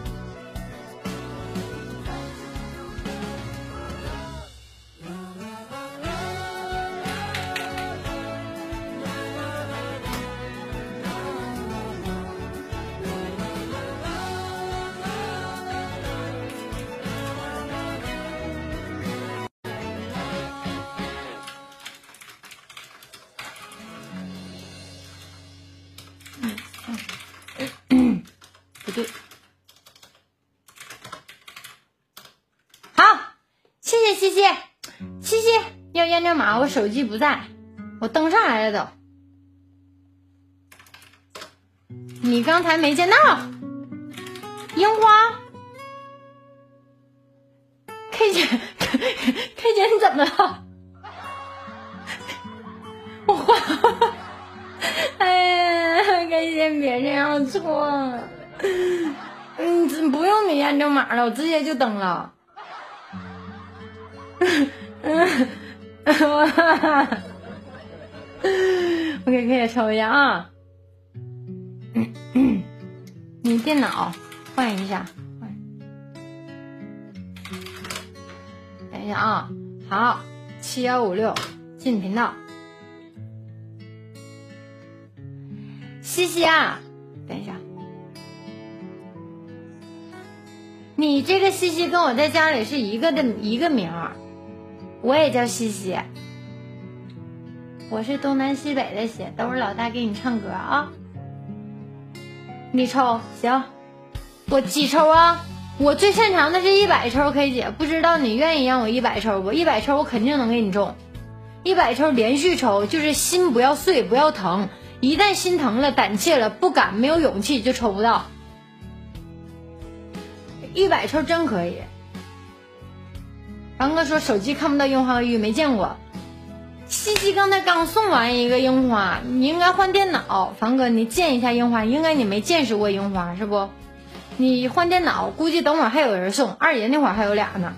不对，好，谢谢西西，西西要验证码，我手机不在，我登上来了都。 你刚才没见到樱花 ？K 姐 ，K 姐你怎么了？我画，哎呀 ，K 姐别这样做，嗯，不用你验证码了，我直接就登了。嗯，我给 K 姐抽一下啊。你电脑换一下，等一下啊，好，七幺五六进频道，西西啊，等一下，你这个西西跟我在家里是一个的一个名儿，我也叫西西，我是东南西北的西，等会儿老大给你唱歌啊。你抽行，我几抽啊？我最擅长的是一百抽 ，K 姐，不知道你愿意让我一百抽不？一百抽我肯定能给你中，一百抽连续抽，就是心不要碎，不要疼，一旦心疼了、胆怯了、不敢、没有勇气就抽不到。一百抽真可以。王哥说手机看不到樱花玉，没见过。西西刚才刚送完一个樱花，你应该换电脑。凡哥，你见一下樱花，应该你没见识过樱花是不？你换电脑，估计等会儿还有人送。二爷那会儿还有俩呢。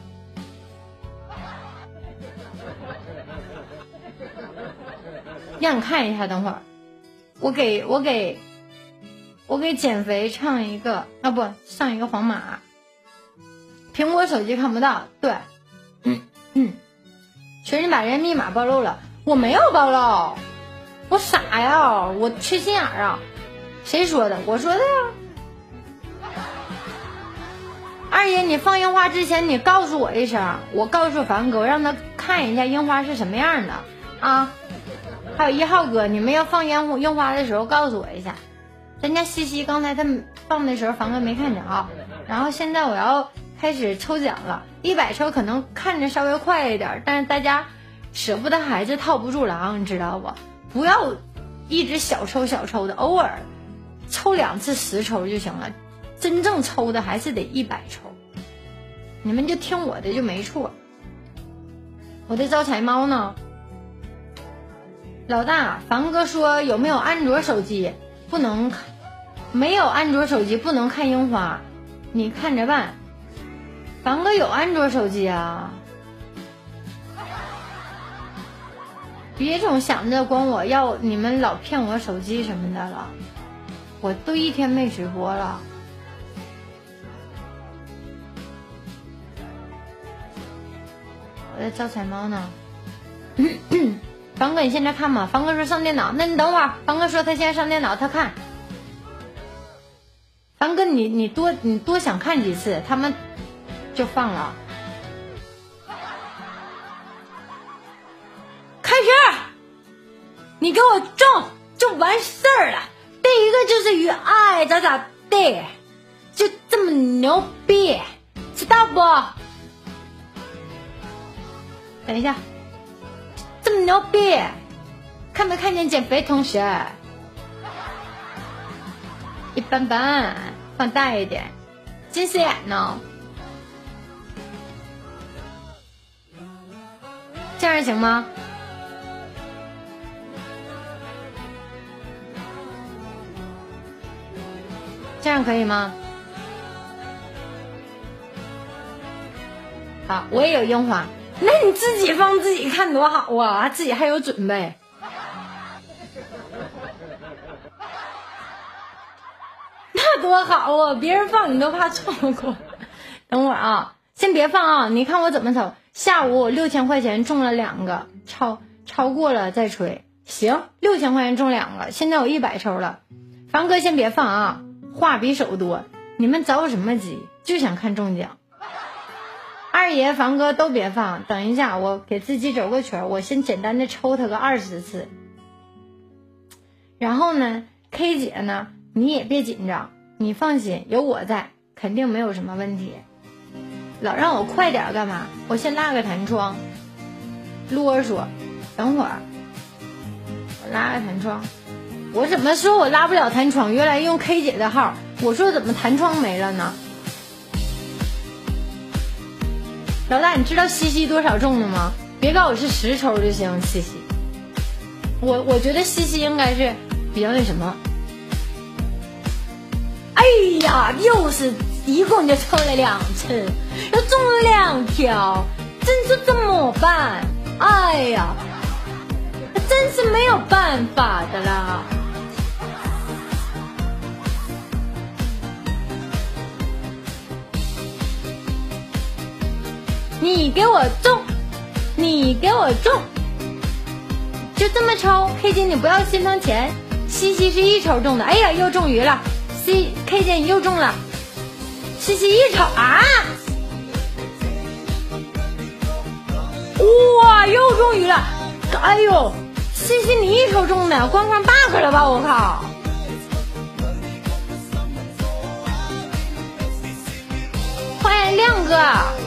让你看一下，等会儿我给我给我给减肥唱一个啊，不上一个黄马。苹果手机看不到，对，嗯嗯。群里把人密码暴露了，我没有暴露，我傻呀，我缺心眼啊，谁说的？我说的呀。二爷，你放樱花之前你告诉我一声，我告诉凡哥让他看一下樱花是什么样的啊。还有一号哥，你们要放樱樱花的时候告诉我一下。咱家西西刚才他放的时候凡哥没看着，然后现在我要开始抽奖了，一百抽可能看着稍微快一点，但是大家舍不得孩子套不住狼，你知道不？不要一直小抽小抽的，偶尔抽两次十抽就行了，真正抽的还是得一百抽。你们就听我的就没错。我的招财猫呢？老大，凡哥说有没有安卓手机不能看，没有安卓手机不能看樱花，你看着办。凡哥有安卓手机啊，别总想着管我要，你们老骗我手机什么的了，我都一天没直播了。我在招财猫呢。凡哥你现在看吗？凡哥说上电脑，那你等会儿。凡哥说他现在上电脑，他看。凡哥你你多你多想看几次，他们就放了。开屏，你给我中就完事儿了。第一个就是与爱咋咋地，就这么牛逼，知道不？等一下，这么牛逼，看没看见减肥同学？一般般，放大一点，近视眼呢？这样行吗？这样可以吗？好，我也有樱花，那你自己放自己看多好啊，自己还有准备。那多好啊！别人放你都怕错过。等会儿啊，先别放啊！你看我怎么走。下午我六千块钱中了两个，超超过了再吹。行，六千块钱中两个，现在我一百抽了。凡哥先别放啊，话比手多，你们着什么急？就想看中奖。二爷、凡哥都别放，等一下我给自己走个曲儿，我先简单的抽他个二十次。然后呢 ，K 姐呢，你也别紧张。你放心，有我在，肯定没有什么问题。老让我快点干嘛？我先拉个弹窗，啰嗦。等会儿我拉个弹窗。 我怎么说我拉不了弹窗？原来用 K 姐的号，我说怎么弹窗没了呢？老大，你知道西西多少中的吗？别告诉我是十抽就行，西西。我我觉得西西应该是比较那什么。哎呀，又是一共就抽了两次，又中了两条，真是怎么办？哎呀，真是没有办法的啦。你给我中，你给我中，就这么抽。K 姐你不要心疼钱，西西是一抽中的。哎呀，又中鱼了。C K 姐你又中了，西西一抽啊！哇，又中鱼了！哎呦，西西你一抽中的，官方 bug 了吧？我靠！欢迎亮哥。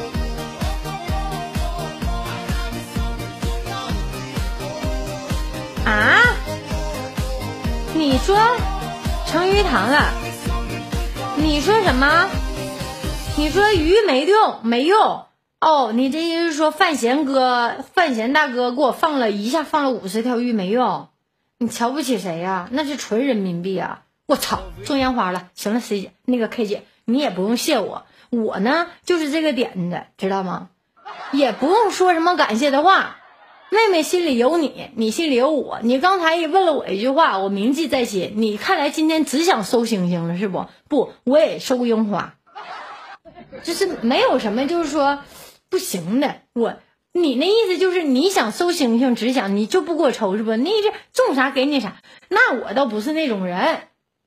啊？你说成鱼塘了？你说什么？你说鱼没用没用哦？你这意思是说范闲哥范闲大哥给我放了一下放了五十条鱼没用？你瞧不起谁呀、啊？那是纯人民币啊！我操，中烟花了！行了 ，C 姐那个 K 姐你也不用谢我，我呢就是这个点子，知道吗？也不用说什么感谢的话。妹妹心里有你，你心里有我。你刚才也问了我一句话，我铭记在心。你看来今天只想收星星了，是不？不，我也收樱花，就是没有什么，就是说不行的。我，你那意思就是你想收星星，只想你就不给我抽，是不？你这中啥给你啥，那我倒不是那种人。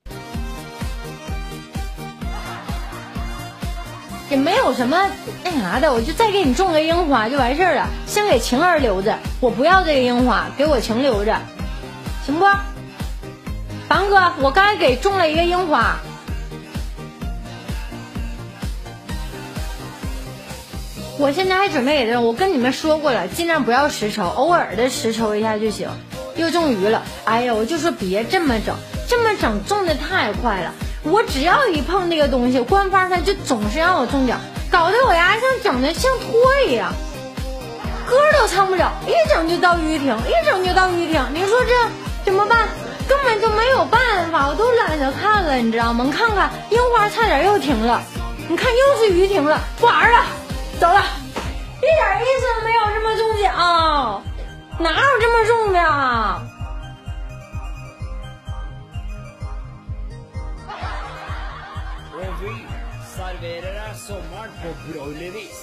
也没有什么那啥的，我就再给你种个樱花就完事儿了。先给晴儿留着，我不要这个樱花，给我晴留着，行不？凡哥，我刚才给种了一个樱花。我现在还准备给他，我跟你们说过了，尽量不要实抽，偶尔的实抽一下就行。又中鱼了，哎呀，我就说别这么整，这么整中的太快了。我只要一碰那个东西，官方他就总是让我中奖，搞得我呀像整的像托一样，歌都唱不了，一整就到鱼亭，一整就到鱼亭。你说这怎么办？根本就没有办法，我都懒得看了，你知道吗？你看看樱花差点又停了，你看又是鱼停了，不玩了，走了，一点意思没有，这么中奖，哪有这么中的？ Serverar sommaren på broilervis.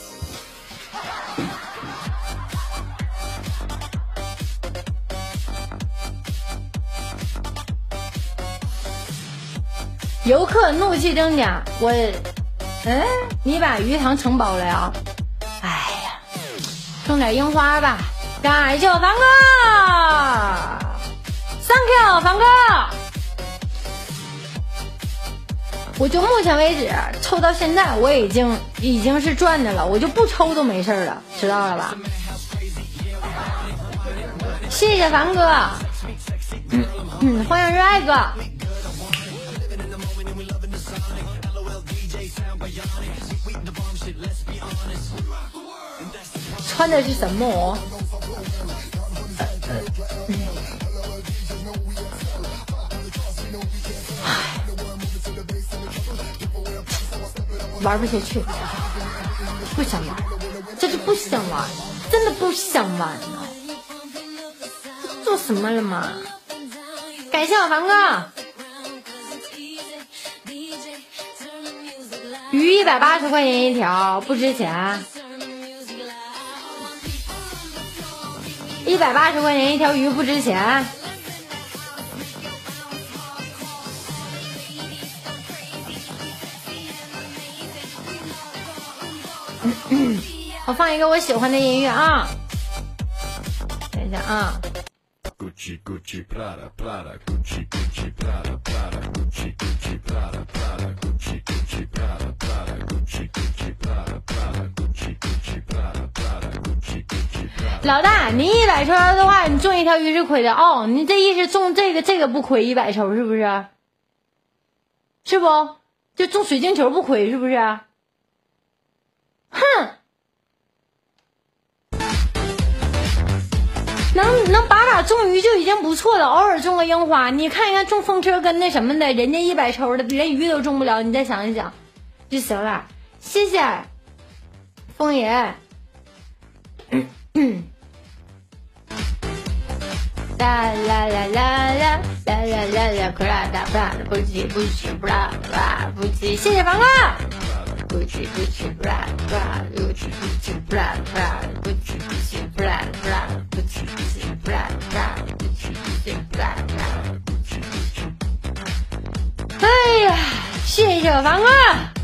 游客怒气增加，我，嗯，你把鱼塘承包了呀？哎呀，种点樱花吧。感谢我凡哥 ，Thank you， 凡哥。我就目前为止抽到现在，我已经已经是赚的了，我就不抽都没事了，知道了吧？谢谢凡哥，嗯嗯，欢迎热爱哥。穿的是什么、哦？玩不下去，不想玩，这是不想玩，真的不想玩呢。做什么了嘛？感谢我凡哥，鱼一百八十块钱一条，不值钱。一百八十块钱一条鱼不值钱。我放一个我喜欢的音乐啊，等一下啊。Gucci Gucci Prada Prada Gucci Gucci Prada Prada Gucci Gucci Prada Prada Gucci Gucci Prada Prada Gucci Gucci Prada Prada Gucci Gucci Prada Prada Gucci Gucci Prada 老大，你一百抽的话，你中一条鱼是亏的哦。你这意思中这个这个不亏一百抽是不是？是不？就中水晶球不亏是不是？哼，能能把把中鱼就已经不错了，偶尔中个樱花，你看一看中风车跟那什么的，人家一百抽的连鱼都中不了，你再想一想就行了。谢谢风爷。嗯嗯啦啦啦啦啦啦啦啦啦，克拉达布拉不急不急布拉布拉不急，谢谢房哥。不急不急布拉布拉不急不急布拉布拉不急不急布拉布拉不急不急布拉布拉不急不急布拉布拉不急不急。哎呀，谢谢房哥。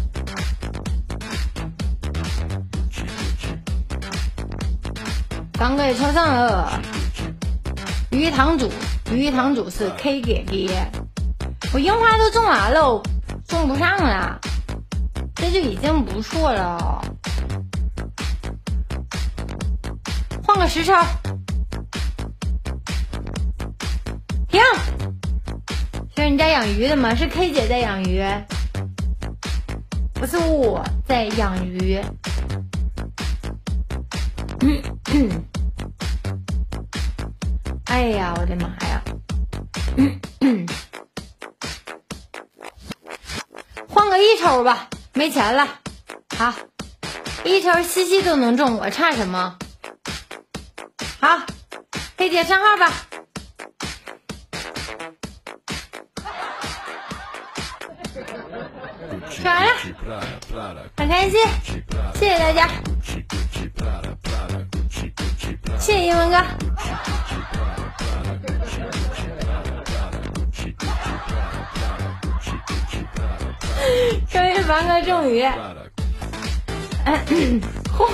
房哥也抽上了。鱼塘主，鱼塘主是 K 姐姐，我樱花都种完了，我种不上了，这就已经不错了。换个实抽，停。是你家养鱼的吗？是 K 姐在养鱼，不是我在养鱼。嗯嗯哎呀，我的妈呀！嗯嗯，换个一抽吧，没钱了。好，一抽西西都能中，我差什么？好，黑姐上号吧。说完了，很开心，谢谢大家，谢谢英文哥。各位房哥中鱼，嗯，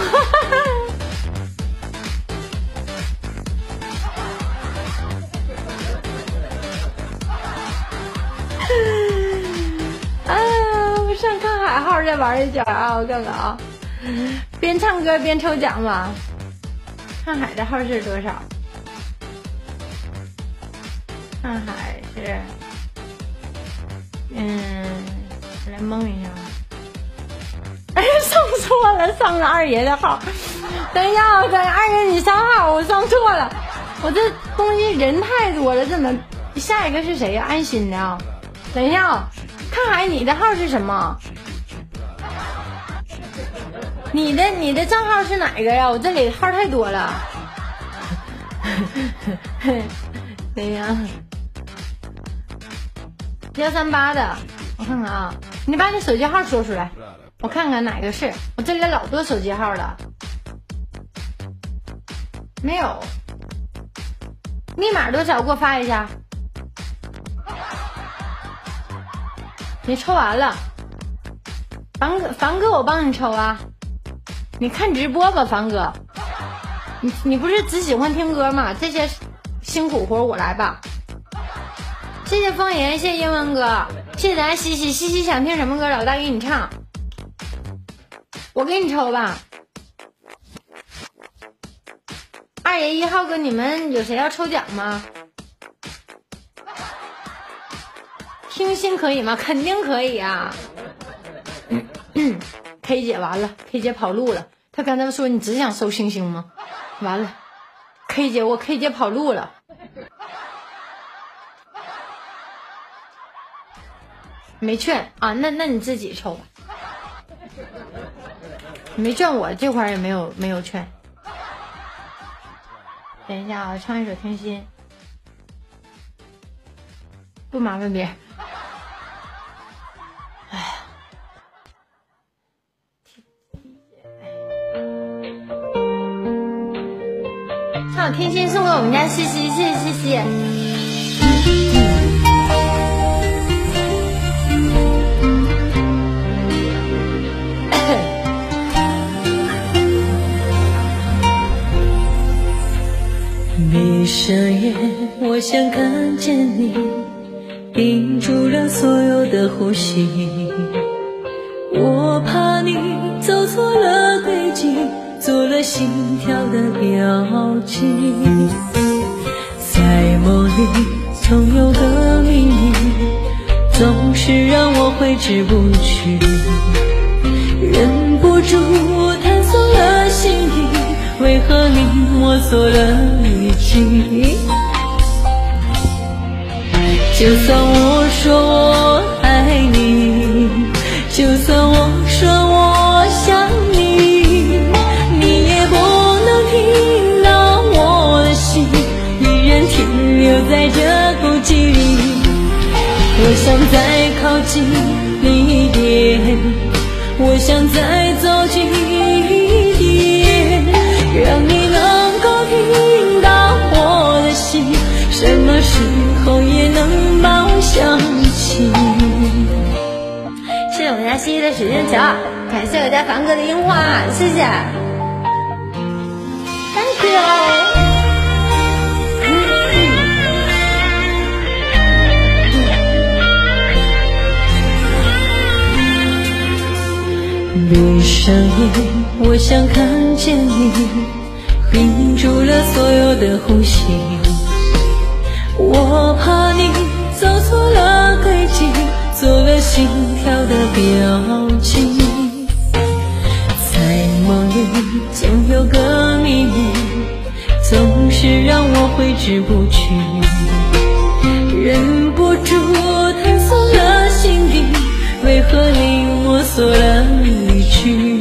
啊！我上看海号再玩一圈啊！我看看啊，边唱歌边抽奖吧。看海的号是多少？看海是，嗯。来蒙一下，哎，上错了，上了二爷的号。等一下，我等二爷你上号，我上错了，我这东西人太多了，怎么？下一个是谁呀？安心的啊。等一下啊，看海你的号是什么？你的你的账号是哪个呀？我这里号太多了。等一下，幺三八的，我看看啊。你把你手机号说出来，我看看哪个是。我这里老多手机号了，没有密码多少？给我发一下。你抽完了，凡哥，凡哥，我帮你抽啊。你看直播吧，凡哥。你你不是只喜欢听歌吗？这些辛苦活我来吧。谢谢风言，谢谢英文哥，谢谢咱西西，西西想听什么歌，老大给你唱，我给你抽吧。二爷一号哥，你们有谁要抽奖吗？听心可以吗？肯定可以啊。嗯嗯 K 姐完了 ，K 姐跑路了。她刚才说你只想收星星吗？完了 ，K 姐我 K 姐跑路了。没券啊，那那你自己抽吧。没券，我这块也没有没有券。等一下啊，唱一首《听心》，不麻烦别人。哎呀，唱《听心》送给我们家西西，谢谢西西。 闭上眼，我想看见你，屏住了所有的呼吸。我怕你走错了轨迹，做了心跳的表情，在梦里总有个秘密，总是让我挥之不去，忍不住探索了心底，为何你摸索了一季？就算我说我爱你，就算我说我想你，你也不能听到我的心依然停留在这孤寂里。我想再靠近你一点，我想再走近一点，让你能够听到我的心什么时候也能把我想起。 谢谢我们家西西的水晶球，感谢我家凡哥的樱花，谢谢 Thank you。 闭上眼，我想看见你，屏住了所有的呼吸，我怕你走错了轨迹，做了心跳的表情，在梦里总有个秘密，总是让我挥之不去，忍不住探索了心底，为何你摸索了离去？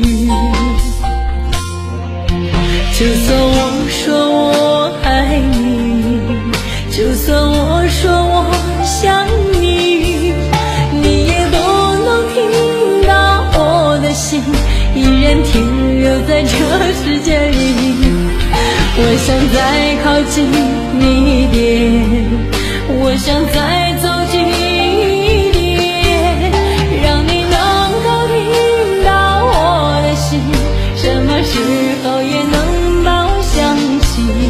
就算我说我爱你，就算我说我想你，你也不能听到我的心依然停留在这世界里。我想再靠近你一点，我想再走近一点，让你能够听到我的心什么时候也能把我想起。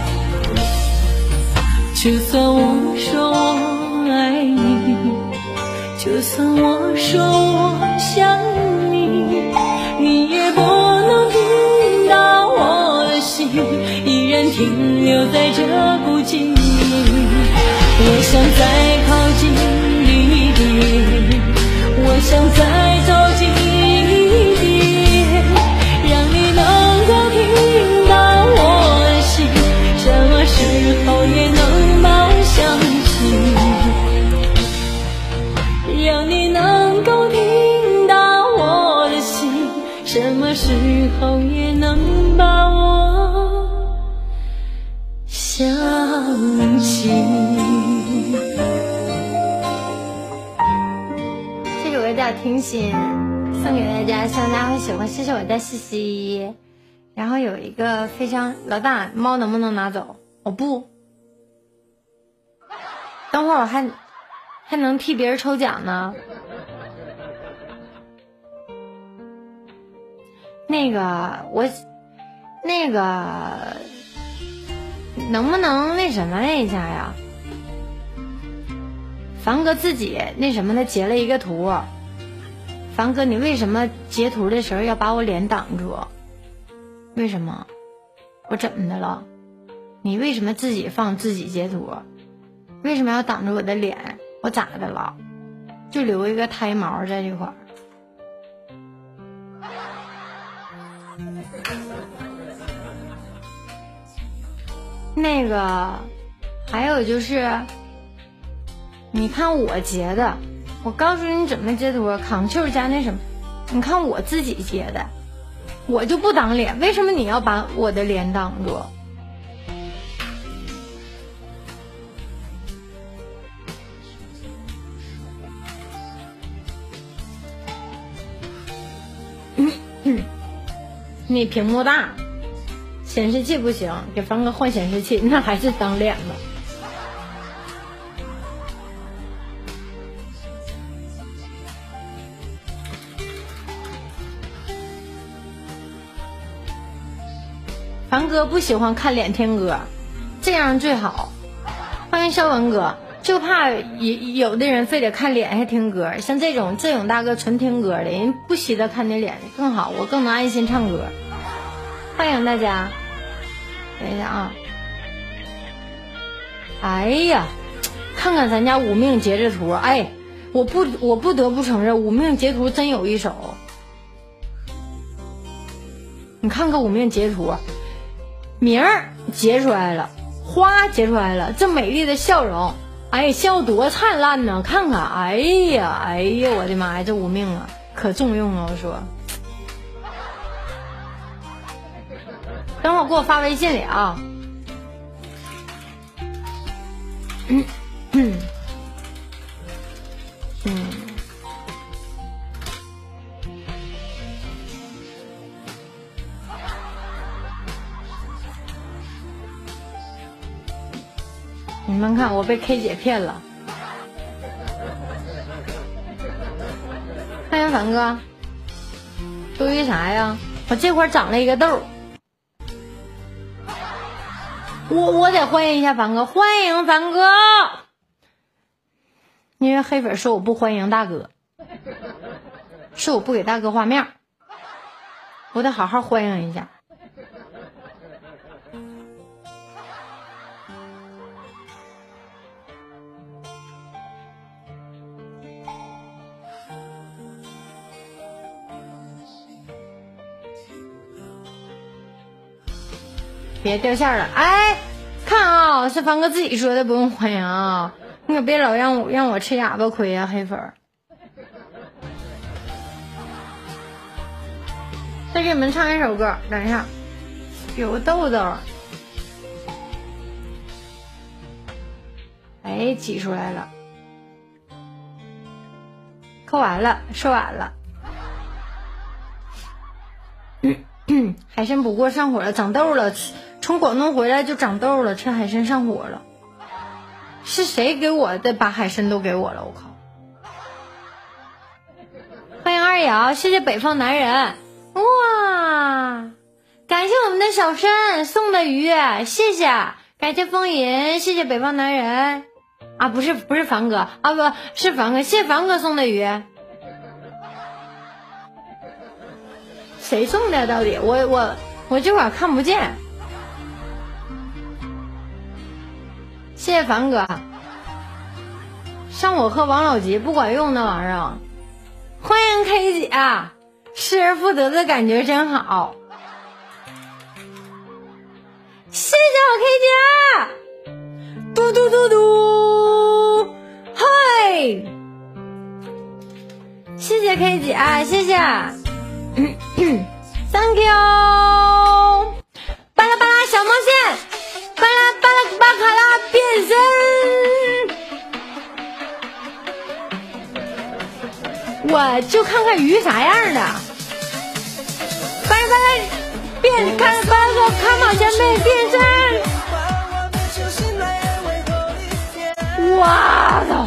就算我说我爱你，就算我说我想你，你也不能听到我的心依然停留在这孤寂里。我想再靠近你一点，我想再走近一点，让你能够听到我的心什么时候也能把我想起，让你能够听到我的心什么时候也能把我想起。 这首歌叫听心，送给大家，希望大家会喜欢。谢谢我家西西。然后有一个非常老大，猫能不能拿走？我不，等会儿我还还能替别人抽奖呢。那个我那个能不能那什么一下呀？凡哥自己那什么的截了一个图。凡哥，你为什么截图的时候要把我脸挡住？为什么？我怎么的了？你为什么自己放自己截图？为什么要挡住我的脸？我咋的了？就留一个胎毛在这块儿。那个还有就是你看我截的，我告诉你怎么截图 Ctrl 加那什么，你看我自己截的，我就不挡脸，为什么你要把我的脸挡住？你屏幕大，显示器不行，给凡哥换显示器，那还是当脸吧。凡哥不喜欢看脸听歌，这样最好。欢迎肖文哥，就怕有有的人非得看脸还听歌，像这种这种大哥纯听歌的人不稀得看你脸更好，我更能安心唱歌。 欢迎大家。等一下啊！哎呀，看看咱家五命截着图，哎，我不我不得不承认，五命截图真有一手。你看看五命截图，名儿截出来了，花截出来了，这美丽的笑容，哎呀，笑多灿烂呢！看看，哎呀，哎呀，我的妈呀，这五命啊，可重用了，我说。等会儿给我发微信里啊。嗯嗯嗯。你们看，我被 K 姐骗了。欢迎凡哥，多余啥呀？我这会儿长了一个痘。我我得欢迎一下凡哥，欢迎凡哥，因为黑粉说我不欢迎大哥，是我不给大哥画面，我得好好欢迎一下。别掉线了，哎，看啊，是凡哥自己说的，不用欢迎啊，你可别老让我让我吃哑巴亏啊，黑粉。再给你们唱一首歌，等一下，有个豆豆，哎，挤出来了，扣完了，说完了。海参不过上火了，长痘了，从广东回来就长痘了，吃海参上火了。是谁给我的？把海参都给我了，我靠！欢迎二瑶，谢谢北方男人，哇！感谢我们的小申送的鱼，谢谢，感谢风吟，谢谢北方男人啊，不是不是凡哥啊，不是凡哥，谢谢凡哥送的鱼。谁送的？到底我我我这会儿看不见。谢谢凡哥。上火喝王老吉不管用那玩意儿。欢迎 K 姐，失而复得的感觉真好。谢谢我 K 姐。嘟嘟嘟嘟，嗨！谢谢 K 姐，谢谢。Thank you， 巴拉巴拉小毛线，巴拉巴拉巴卡拉变身，我就看看鱼啥样的，巴拉巴拉变，看巴拉个卡毛线被变身，哇操！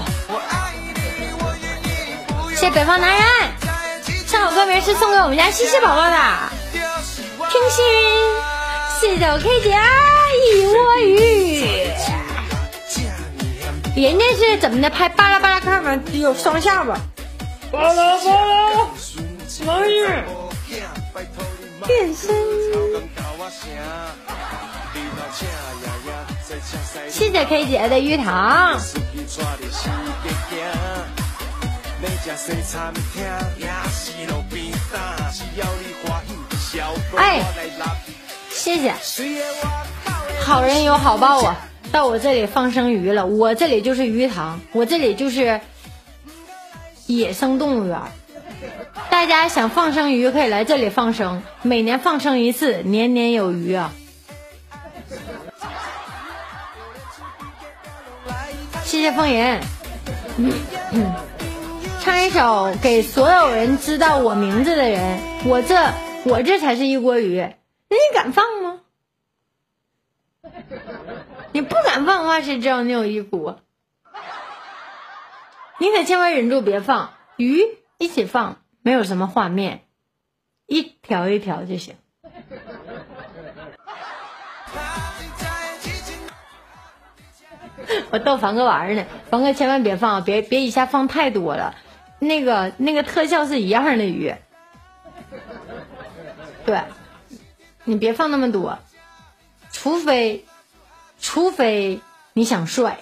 谢谢北方男人。这首歌名是送给我们家西西宝宝的，听心，谢谢我 K 姐一窝鱼。人家是怎么的拍巴拉巴拉看吗？有双下巴，巴拉巴拉，王玉变身。谢谢 K 姐的鱼塘。哎，谢谢，好人有好报啊！到我这里放生鱼了，我这里就是鱼塘，我这里就是野生动物园。大家想放生鱼可以来这里放生，每年放生一次，年年有余啊！谢谢风吟。嗯嗯唱一首给所有人知道我名字的人，我这我这才是一锅鱼，你敢放吗？你不敢放的话，谁知道你有一锅？你可千万忍住别放，鱼一起放，没有什么画面，一条一条就行。我逗凡哥玩呢，凡哥千万别放，别别一下放太多了。那个那个特效是一样的鱼，对， 你别放那么多，除非除非你想帅，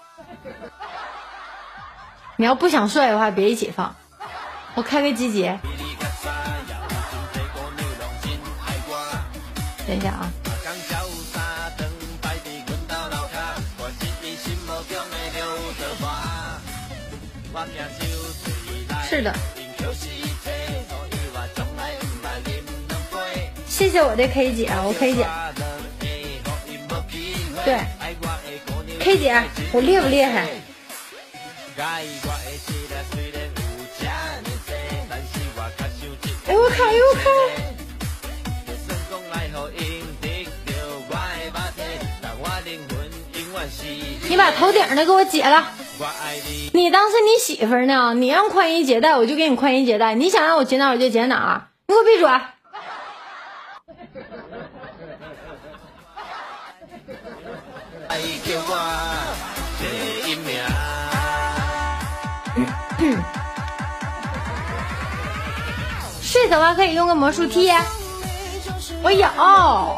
你要不想帅的话别一起放。我开个机节，等一下啊。是的，谢谢我的 K 姐，我 K 姐，对 K 姐，我厉不厉害？哎我靠，哎我靠！你把头顶的给我解了。你当是你媳妇呢？你让宽衣解带，我就给你宽衣解带。你想让我解哪，我就解哪。你给我闭嘴！睡着了可以用个魔术贴，我有。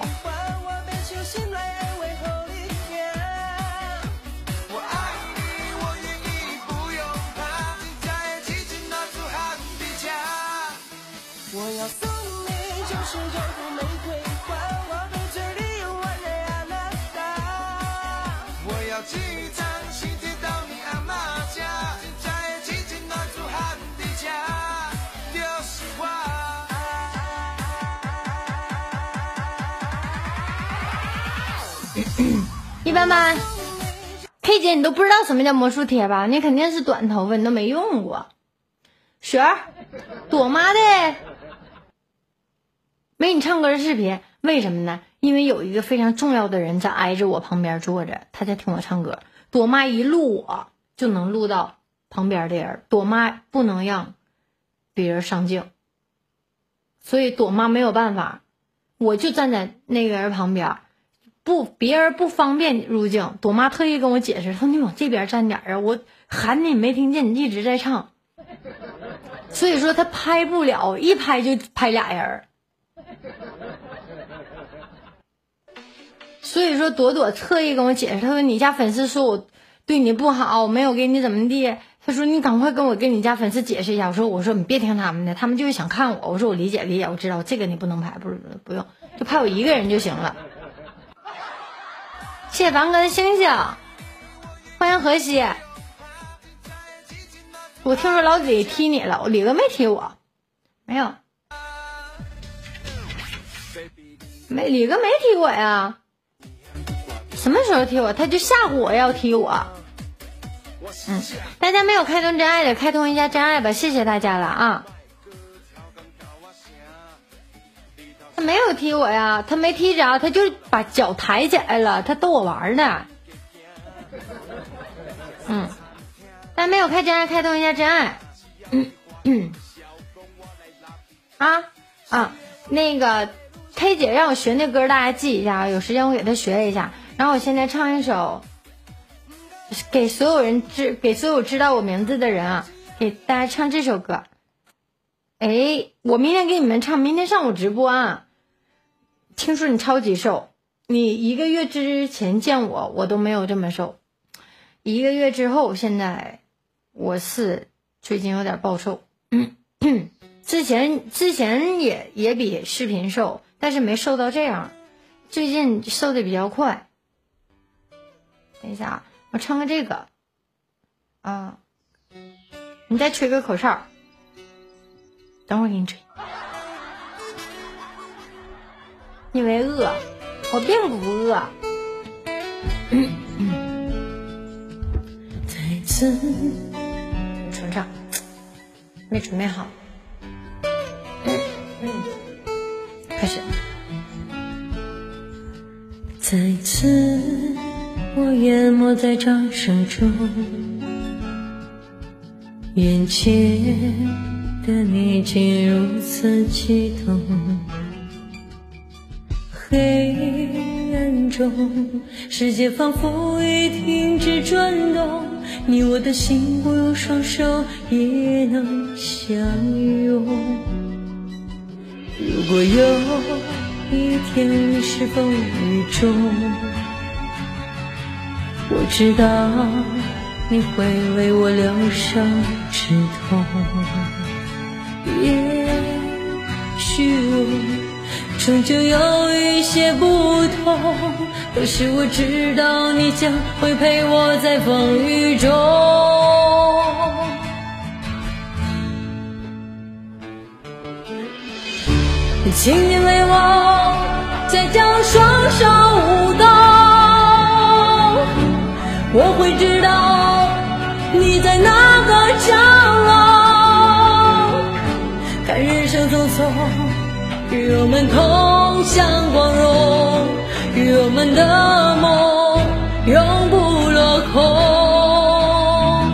一般般 ，K 姐你都不知道什么叫魔术贴吧？你肯定是短头发，你都没用过。雪儿，朵妈的没你唱歌的视频，为什么呢？因为有一个非常重要的人在挨着我旁边坐着，他在听我唱歌。朵妈一录我就能录到旁边的人，朵妈不能让别人上镜，所以朵妈没有办法，我就站在那个人旁边。不，别人不方便入镜，朵妈特意跟我解释，说你往这边站点啊，我喊你没听见，你一直在唱，所以说他拍不了，一拍就拍俩人。所以说朵朵特意跟我解释，他说你家粉丝说我对你不好，我没有给你怎么地，他说你赶快跟我跟你家粉丝解释一下。我说我说你别听他们的，他们就是想看我。我说我理解理解，我知道这个你不能拍，不是不用，就拍我一个人就行了。谢谢凡哥的星星，欢迎河西。我听说老李踢你了，李哥没踢我，没有，没李哥没踢我呀，什么时候踢我？他就吓唬我要踢我。嗯，大家没有开通真爱的，开通一下真爱吧，谢谢大家了啊。他没有踢我呀，他没踢着，他就把脚抬起来了，他逗我玩呢。嗯，但没有开真爱，开通一下真爱。嗯嗯。啊啊，那个 K 姐让我学那歌，大家记一下，有时间我给她学一下。然后我现在唱一首，给所有人知，给所有知道我名字的人啊，给大家唱这首歌。哎，我明天给你们唱，明天上午直播啊。听说你超级瘦，你一个月之前见我，我都没有这么瘦。一个月之后，现在我是最近有点暴瘦。嗯，之前之前也也比视频瘦，但是没瘦到这样。最近瘦的比较快。等一下，我唱个这个啊，你再吹个口哨，等会儿给你吹。因为饿，我并不饿。嗯嗯、再次重唱，没准备好。嗯嗯、开始。再次，我淹没在掌声中，眼前的你竟如此激动。黑暗中，世界仿佛已停止转动，你我的心不用双手也能相拥。如果有一天你是风雨中，我知道你会为我疗伤止痛。也许我终究有一些不同，可是我知道你将会陪我在风雨中。请你为我再将双手舞动，我会知道你在哪个角落。看人生匆匆，与我们同向光荣，与我们的梦永不落空。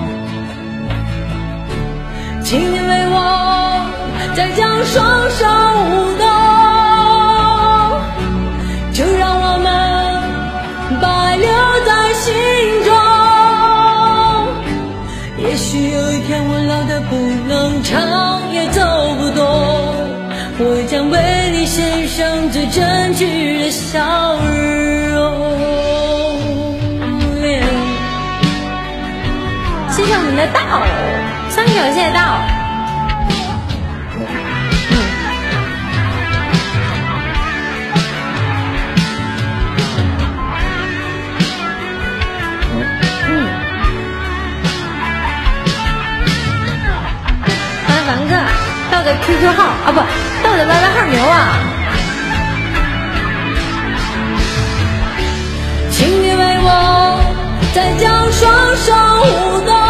请你为我再将双手舞动，就让我们把爱留在心中。也许有一天我老得不能唱也走不动，我将为你献上最真挚的笑容。 谢谢我们的道，三九谢谢道。到的 Q Q 号啊，不，到的 Y Y 号牛啊！ 请你为我再将双手舞动，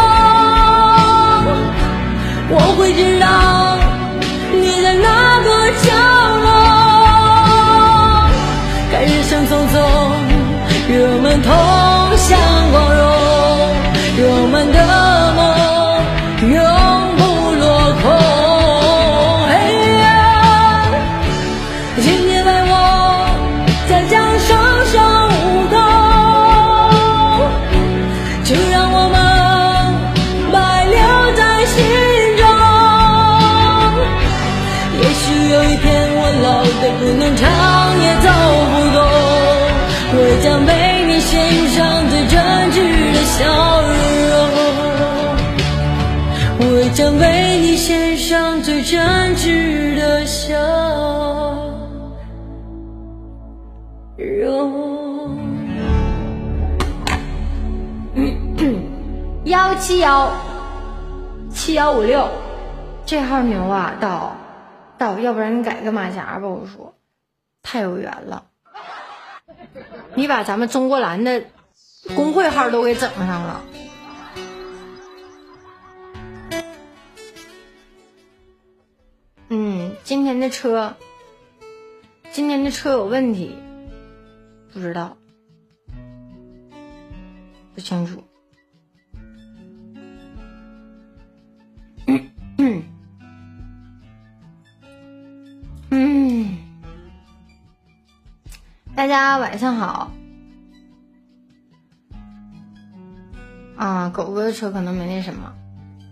我会知道你在哪个角落。看人生匆匆，与我们同向光荣，与我们的梦永不落空。不能唱也走不动，我将为你献上最真挚的笑容，我将为你献上最真挚的笑容。 幺七幺七幺五六，这号牛啊，到到，要不然你改个马甲吧，我说太有缘了，你把咱们中国蓝的工会号都给整上了。嗯，今天的车，今天的车有问题，不知道，不清楚。嗯嗯，大家晚上好。啊，狗哥的车可能没那什么。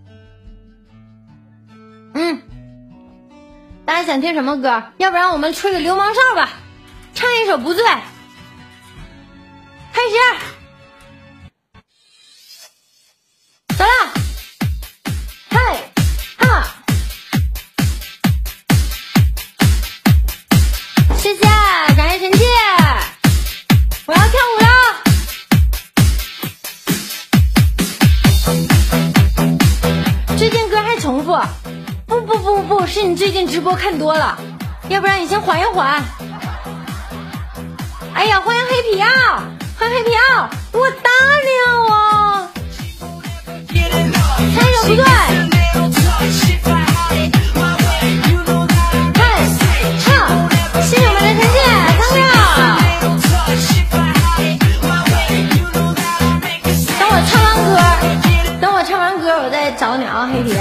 嗯，大家想听什么歌？要不然我们吹个流氓哨吧，唱一首《不醉》。开始。走了。嘿，哈。谢谢，感谢神器，我要跳舞了。最近歌还重复？不不不不，是你最近直播看多了，要不然你先缓一缓。哎呀，欢迎黑皮啊，欢迎黑皮啊，我打你啊我！唱一首不对。谢谢我们的陈姐，康亮。等我唱完歌，等我唱完歌，我再找你啊，黑皮。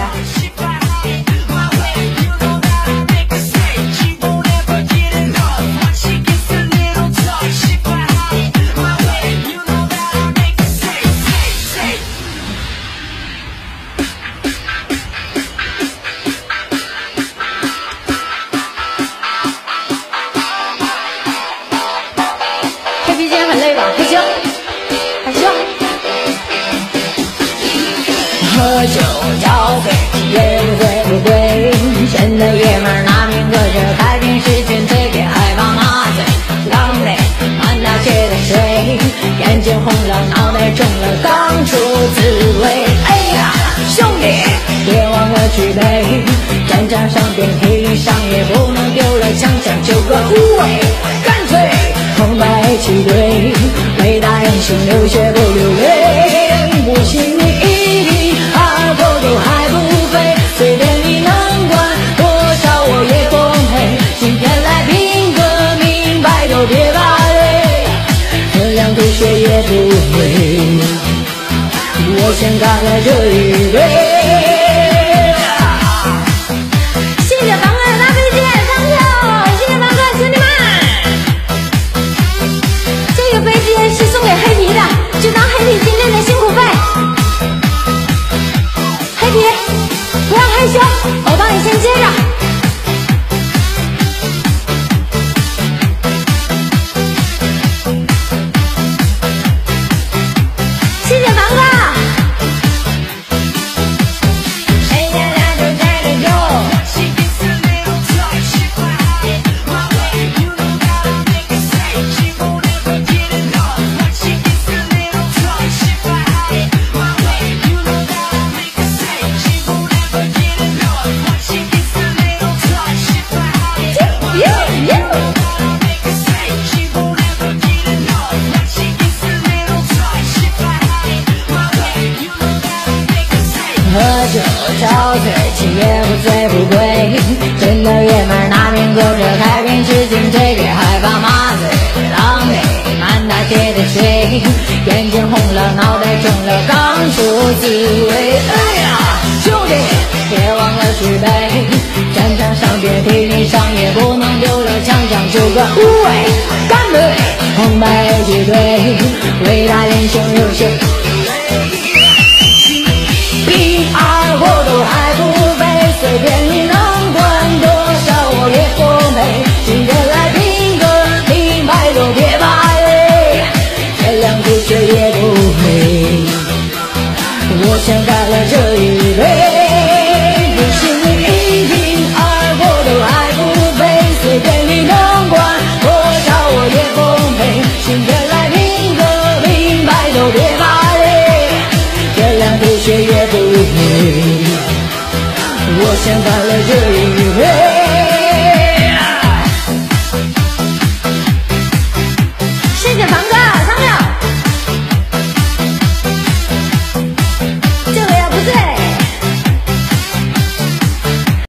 遍体力上也不能丢了，强强求个无畏，干脆红白旗队，伟大英雄流血不流泪，不信你一定二狗都还不飞，随便你能管多少我也奉陪，今天来拼个明白都别怕累，这两吐血也不会，我先干了这一杯。 就当黑皮今天的辛苦费，黑皮不要害羞，我帮你先接着。谢谢凡哥。 喝酒憔悴，气也不醉不归，真的爷们儿拿瓶够着，开瓶使劲推，别害怕麻醉，狼狈满大街的水，眼睛红了，脑袋肿了，刚出滋味。哎呀，兄弟，别忘了举杯，战场上别体力上也不能丢了，强强求个无畏，干杯，红白旗队，伟大英雄流血。一二我都还不背，随便你能管多少我也奉陪，今天来拼个明白都别怕累，这两吐血也不配，我先干了这一杯，不信你一听二我都还不背，随便你能管多少我也奉陪，今天来拼个明白都别怕累，这两吐血也不配，我先干了这一杯。